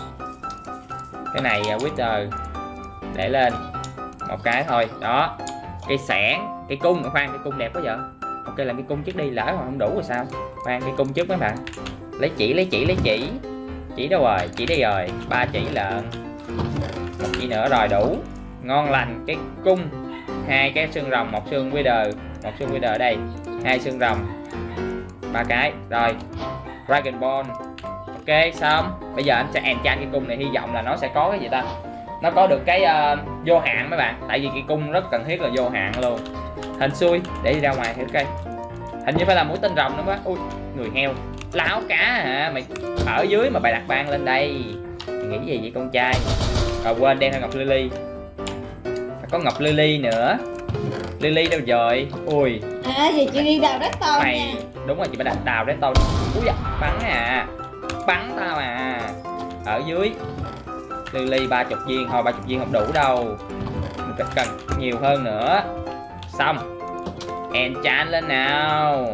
Cái này uh, Wither để lên một cái thôi. Đó. Cây xẻng, cây cung, khoan cây cung đẹp quá vậy. Ok làm cái cung trước đi, lỡ mà không đủ rồi sao? Khoan cái cung trước mấy bạn. Lấy chỉ, lấy chỉ, lấy chỉ. Chỉ đâu rồi? Chỉ đi rồi. Ba chỉ lợn. Một chỉ nữa rồi đủ. Ngon lành cái cung. Hai cái xương rồng, một xương Wither, một xương Wither ở đây. Hai xương rồng. Ba cái. Rồi. Dragon Ball. Ok xong. Bây giờ anh sẽ enchant cái cung này, hy vọng là nó sẽ có cái gì ta? Nó có được cái uh, vô hạn mấy bạn. Tại vì cái cung rất cần thiết là vô hạn luôn. Hình xui để đi ra ngoài thử cây. Hình như phải là mũi tên rồng nữa quá. Ui người heo. Láo cá hả? Mày ở dưới mà bày đặt ban lên đây. Mày nghĩ gì vậy con trai? Rồi quên đem theo ngọc lily. Phải có ngọc lily nữa. Lily đâu rồi? Ui. À giờ chị đi đào đất to mày... nha. Đúng rồi chị phải đặt đào đất to. Ui da, bắn à. Bắn tao à. Ở dưới lily ba chục viên thôi, ba chục viên không đủ đâu. Mình phải cần nhiều hơn nữa. Xong. Enchant lên nào.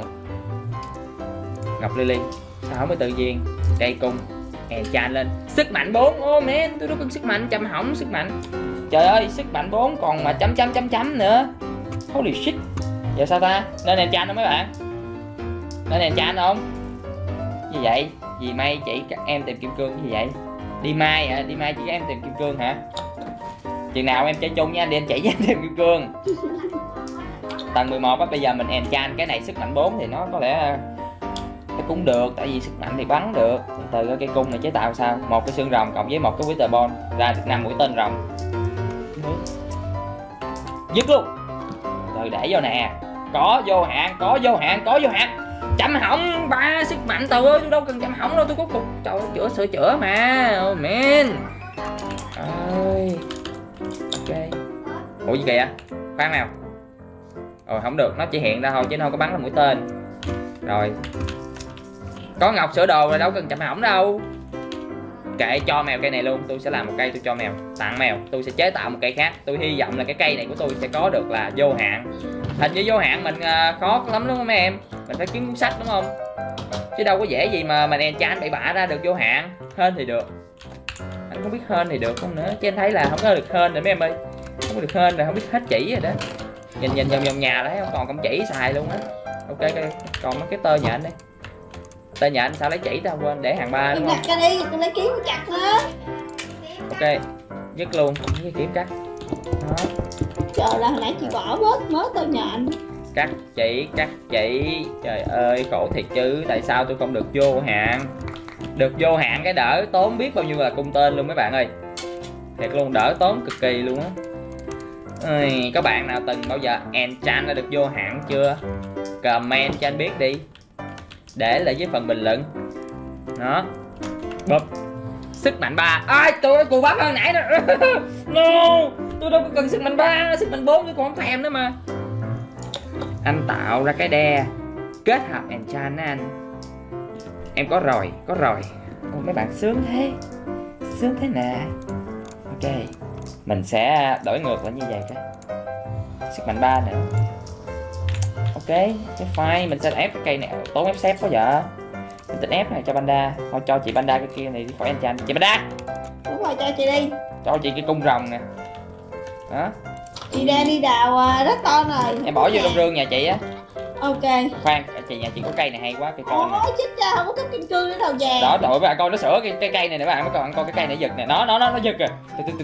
Ngọc lily sáu mươi tư viên. Cây cung. Enchant lên. Sức mạnh bốn. Ô oh man, tôi đâu cần sức mạnh, chăm hỏng sức mạnh. Trời ơi, sức mạnh bốn còn mà chấm chấm chấm chấm nữa. Holy shit. Giờ sao ta? Nên enchant không mấy bạn? Nên enchant không? Gì vậy? Gì may chỉ các em tìm kim cương gì vậy? Đi mai hả? Đi mai chỉ các em tìm kim cương hả? Chừng nào em chơi chung nha, đi anh chỉ với em tìm kim cương. Tầng mười một á, bây giờ mình enchant cái này sức mạnh bốn thì nó có lẽ nó cũng được, tại vì sức mạnh thì bắn được. Từ cái cây cung này chế tạo sao? Một cái xương rồng cộng với một cái Wither Ball ra được năm mũi tên rồng. Dứt luôn. Rồi để vô nè. Có vô hạn, có vô hạn, có vô hạn. Chăm hỏng ba sức mạnh trời ơi, tôi đâu cần chăm hỏng đâu, tôi có cục trời ơi, chữa sửa chữa mà. Oh man. Ơi. Ok. Ủa gì kìa? Khoan nào. Rồi không được, nó chỉ hiện ra thôi chứ nó không có bắn ra mũi tên. Rồi. Có ngọc sửa đồ rồi đâu cần chăm hỏng đâu. Kệ cho mèo cây này luôn, tôi sẽ làm một cây tôi cho mèo, tặng mèo, tôi sẽ chế tạo một cây khác. Tôi hy vọng là cái cây này của tôi sẽ có được là vô hạn. Hình như vô hạn mình uh, khó lắm đúng không mấy em? Mình phải kiếm cuốn sách đúng không? Chứ đâu có dễ gì mà mình enchant bậy bạ ra được vô hạn. Hên thì được. Anh không biết hên thì được không nữa, chứ anh thấy là không có được hên rồi mấy em ơi. Không có được hên rồi, không biết hết chỉ rồi đó. Nhìn nhìn vòng vòng nhà đấy không còn công chỉ xài luôn á. Ok, ok, còn mấy cái tơ nhà anh đây. Tơ nhà anh sao lấy chỉ tao quên để hàng ba đúng không? Chặt ra đi, tôi lấy kiếm chặt nữa. Ok, dứt luôn, với kiếm cắt. Đó. Trời là hồi nãy chị bỏ bớt mới tơ nhà anh. Cắt chỉ, cắt chỉ. Trời ơi, khổ thiệt chứ. Tại sao tôi không được vô hạn? Được vô hạn cái đỡ tốn biết bao nhiêu là cung tên luôn mấy bạn ơi. Thiệt luôn, đỡ tốn cực kỳ luôn á. Ây, có bạn nào từng bao giờ enchant đã được vô hạn chưa? Comment cho anh biết đi. Để lại dưới phần bình luận. Đó. Bụp. Sức mạnh ba. Ai trời ơi, cù bắp hơn nãy đó. No, tôi đâu có cần sức mạnh ba, sức mạnh bốn tôi còn không thèm nữa mà. Anh tạo ra cái đe kết hợp enchant á anh. Em có rồi, có rồi. Ôi, mấy bạn sướng thế. Sướng thế nè. Ok. Mình sẽ đổi ngược lại như vậy coi. Sức mạnh ba nữa. Ok, cái file mình sẽ ép cái cây này tốn ép xếp quá vậy. Mình tính ép này cho Panda. Thôi cho chị Panda cái kia này đi khỏi enchant. Chị Panda. Đúng rồi, cho chị đi. Cho chị cái cung rồng nè. Đó. Chị ra đi đào đất to rồi. Em bỏ vô trong rương nhà chị á. Ok. Khoan, chị nhà chị có cây này hay quá, cây con này. Ôi chết cha, không có cái kim cương nữa đâu vàng. Đó, đội với con nó sửa cái, cái cây này nè bạn, mấy con coi cái cây này giật nè, nó nó nó nó giật kìa.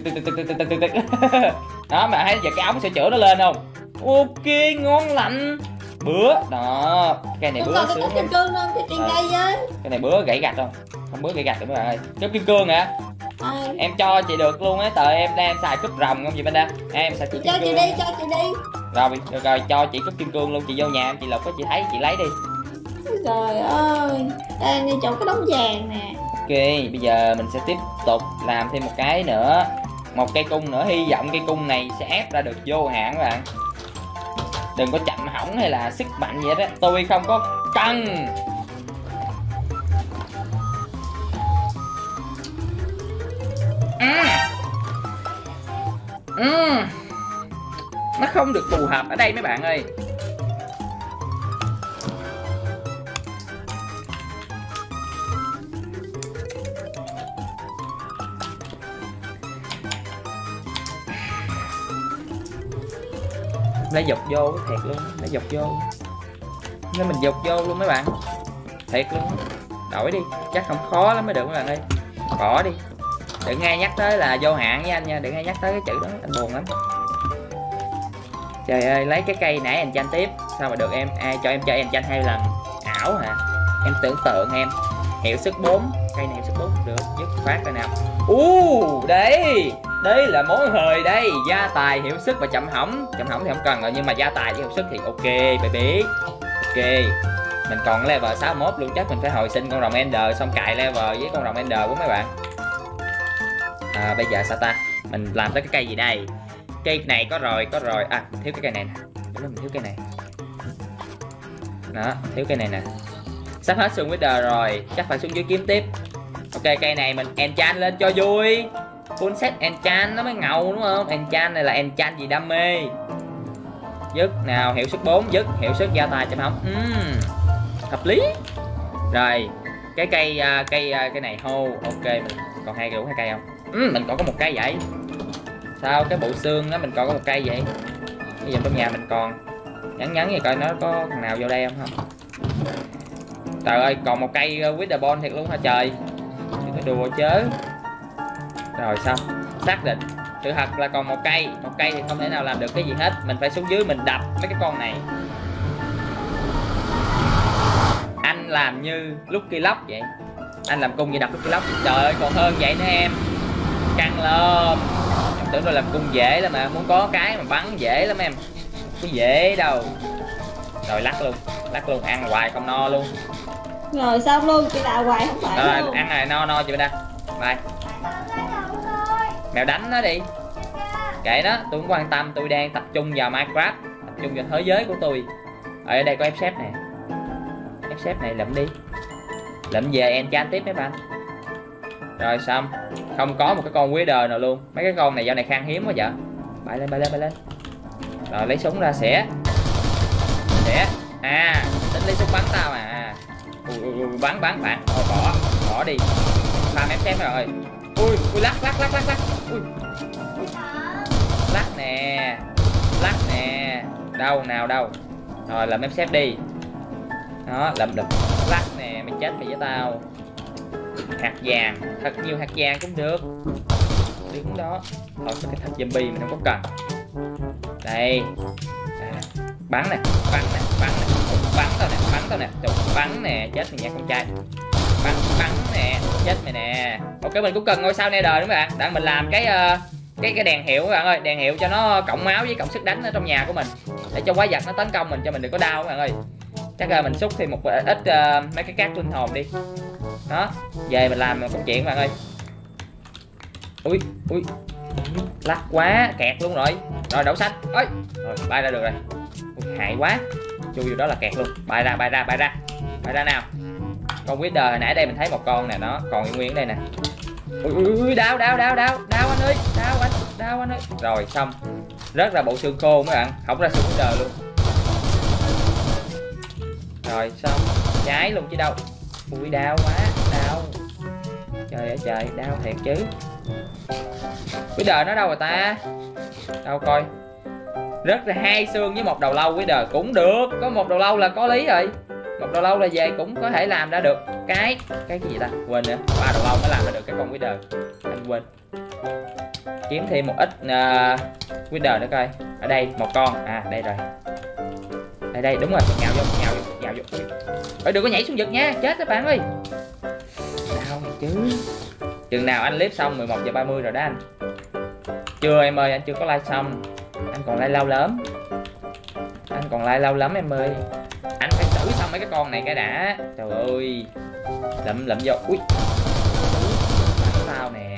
Đó mà thấy giật cái ống sửa chữa nó lên không? Ok, ngon lành. Bữa đó, cây này bữa sướng. Kim cương không cho chị cây với. Cái này bữa gãy gạch không? Không bữa gãy gạch rồi mấy bạn ơi. Cái kim cương hả? À. Em cho chị được luôn á, tại em đang xài cúp rồng không gì bên đây. Em xài cúp kim cho cương. Chị đi, cho chị đi. Rồi, được rồi, cho chị cúp kim cương luôn, chị vô nhà em chị lục có chị thấy chị lấy đi. Trời ơi, đây ngay chỗ cái đống vàng nè. Ok, bây giờ mình sẽ tiếp tục làm thêm một cái nữa. Một cây cung nữa, hy vọng cây cung này sẽ ép ra được vô hạn các bạn. Đừng có chậm hỏng hay là sức mạnh gì hết á, tôi không có cân. uhm. Uhm. Nó không được phù hợp ở đây mấy bạn ơi. Lấy dục vô thiệt luôn, lấy dục vô, nên mình dục vô luôn mấy bạn, thiệt luôn. Đổi đi, chắc không khó lắm mới được mấy bạn ơi. Bỏ đi, đừng nghe nhắc tới là vô hạn với anh nha, đừng nghe nhắc tới cái chữ đó, anh buồn lắm. Trời ơi, lấy cái cây nãy anh tranh tiếp, sao mà được em? Ai cho em chơi anh tranh hai lần? Ảo hả? Em tưởng tượng em. Hiệu sức bốn, cây này hiệu sức bốn được, dứt phát rồi nào. U, đấy, đây là món hời đây, gia tài, hiệu sức và chậm hỏng. Chậm hỏng thì không cần rồi, nhưng mà gia tài với hiệu sức thì ok baby. Ok, mình còn level sáu mươi mốt luôn, chắc mình phải hồi sinh con rồng Ender xong cài level với con rồng Ender của mấy bạn. À, bây giờ sao ta? Mình làm tới cái cây gì đây? Cây này có rồi, có rồi. À, mình thiếu cái cây này nè. Đúng là mình thiếu cây này. Đó, thiếu cây này nè. Sắp hết xương Wither rồi, chắc phải xuống dưới kiếm tiếp. Ok, cây này mình enchant lên cho vui. Full set enchant nó mới ngầu đúng không? Enchant này là enchant gì đam mê. Dứt nào, hiệu sức bốn, dứt, hiệu sức gia tài chậm hỏng. uhm, Hợp lý. Rồi, cái cây uh, cây uh, cây này hô, ok, mình còn hai đủ hai cây không? uhm, Mình còn có một cây vậy. Sao cái bộ xương đó mình còn có một cây vậy? Bây giờ trong nhà mình còn nhắn nhắn gì coi nó có thằng nào vô đây không không? Trời ơi, còn một cây uh, Witherbone thiệt luôn hả trời? Đừng có đùa chớ. Rồi xong, xác định sự thật là còn một cây, một cây thì không thể nào làm được cái gì hết. Mình phải xuống dưới mình đập mấy cái con này. Anh làm như Lucky Lock vậy, anh làm cung như đập Lucky Lock. Trời ơi, còn hơn vậy nữa em. Căng lên. Em tưởng tôi làm cung dễ lắm mà, muốn có cái mà bắn dễ lắm em. Không có dễ đâu. Rồi lắc luôn, lắc luôn, ăn hoài không no luôn. Rồi xong luôn, chị đào hoài không phải rồi, luôn. Ăn này no no chị bên đây. Bye. Mèo đánh nó đi. Kệ nó, tôi không quan tâm, tôi đang tập trung vào Minecraft, tập trung vào thế giới của tôi. Ở đây có ép xếp nè. Ép xếp này lượm đi. Lượm về enchant tiếp mấy bạn. Rồi xong, không có một cái con Wither nào luôn. Mấy cái con này dạo này khan hiếm quá vậy. Bay lên, bay lên, bay lên. Rồi lấy súng ra xẻ. Xẻ. À, tính lấy súng bắn tao à. Ui, ui, ui, bắn bắn bạn. Thôi bỏ, bỏ đi. Farm ép xếp rồi. Ui, ui, lắc, lắc, lắc, lắc, lắc. Ui. Ui. Lắc nè. Lắc nè. Đâu, nào, đâu. Rồi, làm ép xếp đi. Đó, làm được. Lắc nè, mày chết mày với tao. Hạt vàng, thật nhiều hạt vàng cũng được. Đứng đó. Thôi, cái thật zombie mình không có cần. Đây. À, bắn nè, bắn nè, bắn nè. Bắn tao nè, bắn tao nè. Đục, bắn nè, chết mày nha con trai. Bắn, bắn nè, chết mày nè. Ok, mình cũng cần ngôi sao Nether đúng không bạn? Đang mình làm cái uh, cái cái đèn hiệu các bạn ơi, đèn hiệu cho nó cộng máu với cộng sức đánh ở trong nhà của mình, để cho quái vật nó tấn công mình, cho mình đừng có đau các bạn ơi. Chắc là mình xúc thêm một ít uh, mấy cái cát linh hồn đi. Đó, về mình làm công chuyện các bạn ơi. Ui, ui, lắc quá, kẹt luôn rồi. Rồi đậu xanh, ơi, rồi bay ra được rồi. Ui, hại quá, chui vô đó là kẹt luôn. Bay ra, bay ra, bay ra, bay ra nào. Con Wither hồi nãy đây mình thấy một con nè, nó còn nguyên ở đây nè. Ui, ui, ui, đau, đau, đau, đau, đau anh ơi, đau anh, đau anh ơi. Rồi xong, rớt ra bộ xương khô mấy bạn, không ra xương Wither luôn. Rồi xong, cháy luôn chứ đâu. Ui, đau quá, đau. Trời ơi trời, đau thiệt chứ. Wither nó đâu rồi ta? Đâu coi. Rớt ra hai xương với một đầu lâu Wither cũng được, có một đầu lâu là có lý rồi. Một đầu lâu là về cũng có thể làm ra được cái cái gì ta, quên nữa, ba đầu lâu mới làm ra được cái con Wither, anh quên. Kiếm thêm một ít uh, Wither nữa coi. Ở đây một con, à đây rồi, đây đây đúng rồi, nhào vô, nhào vô, nhào vô. Ôi đừng có nhảy xuống vực nha, chết các bạn ơi. Đau này chứ. Chừng nào anh clip xong mười một giờ ba mươi rồi đó anh. Chưa em ơi, anh chưa có like xong, anh còn like lâu lắm, anh còn like lâu lắm em ơi. Anh phải xử xong mấy cái con này cái đã. Trời ơi, lụm lụm vô. Ui, sao nè.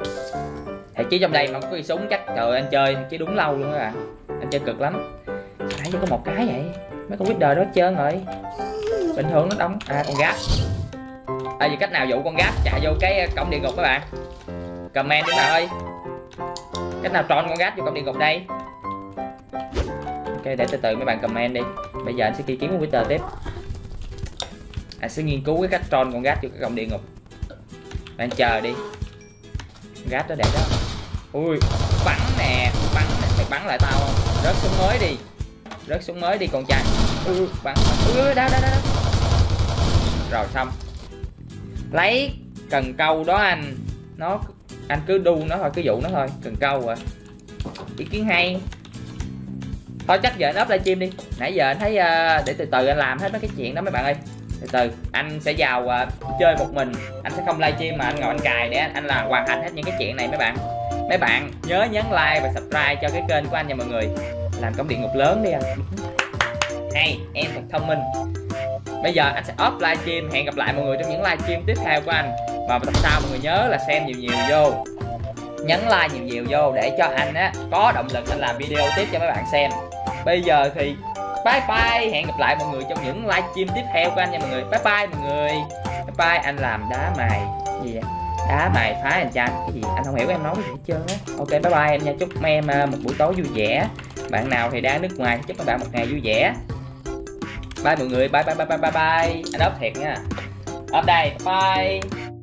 Thì chứ trong đây mà có cái súng chắc trời ơi, anh chơi chứ đúng lâu luôn các bạn. Anh chơi cực lắm. nãy chỉ có một cái vậy, mấy con Wither đó hết trơn rồi. Bình thường nó đóng à con gáp. À giờ cách nào dụ con gáp chạy vô cái cổng địa ngục các bạn? Comment đi bạn ơi. Cách nào tròn con gáp vô cổng địa ngục đây? Ok, để từ từ mấy bạn comment đi. Bây giờ anh sẽ đi kiếm con Wither tiếp. Anh sẽ nghiên cứu cái cách tròn con gáp vô cái cổng địa ngục. Bạn chờ đi. Con gáp đó đẹp đó. Ui, bắn nè, bắn nè, mày bắn lại tao không? Rớt súng mới đi. Rớt súng mới đi con trai. Ừ, bắn. Ừ, đó, đó, đó. Rồi xong. Lấy cần câu đó anh. Nó anh cứ đu nó thôi, cứ dụ nó thôi, cần câu à. Ý kiến hay. Thôi chắc giờ anh up livestream đi. Nãy giờ anh thấy uh, để từ từ anh làm hết mấy cái chuyện đó mấy bạn ơi. Từ từ anh sẽ vào uh, chơi một mình. Anh sẽ không livestream mà anh ngồi anh cài để anh, anh làm hoàn thành hết những cái chuyện này mấy bạn. Mấy bạn nhớ nhấn like và subscribe cho cái kênh của anh nha mọi người. Làm cổng địa ngục lớn đi anh. Hay, em thật thông minh. Bây giờ anh sẽ off livestream. Hẹn gặp lại mọi người trong những livestream tiếp theo của anh. Và tập sau mọi người nhớ là xem nhiều nhiều vô, nhấn like nhiều nhiều vô để cho anh á có động lực anh làm video tiếp cho mấy bạn xem. Bây giờ thì bye bye. Hẹn gặp lại mọi người trong những livestream tiếp theo của anh nha mọi người. Bye bye mọi người. Bye bye. Anh làm đá mài gì vậy? Đá mài phá anh trai cái gì anh không hiểu em nói cái gì hết trơn á. Ok bye bye em nha. Chúc mấy em một buổi tối vui vẻ. Bạn nào thì đang nước ngoài chúc các bạn một ngày vui vẻ. Bye mọi người. Bye bye bye bye bye bye. Anh up thiệt nha. Up đây. Bye.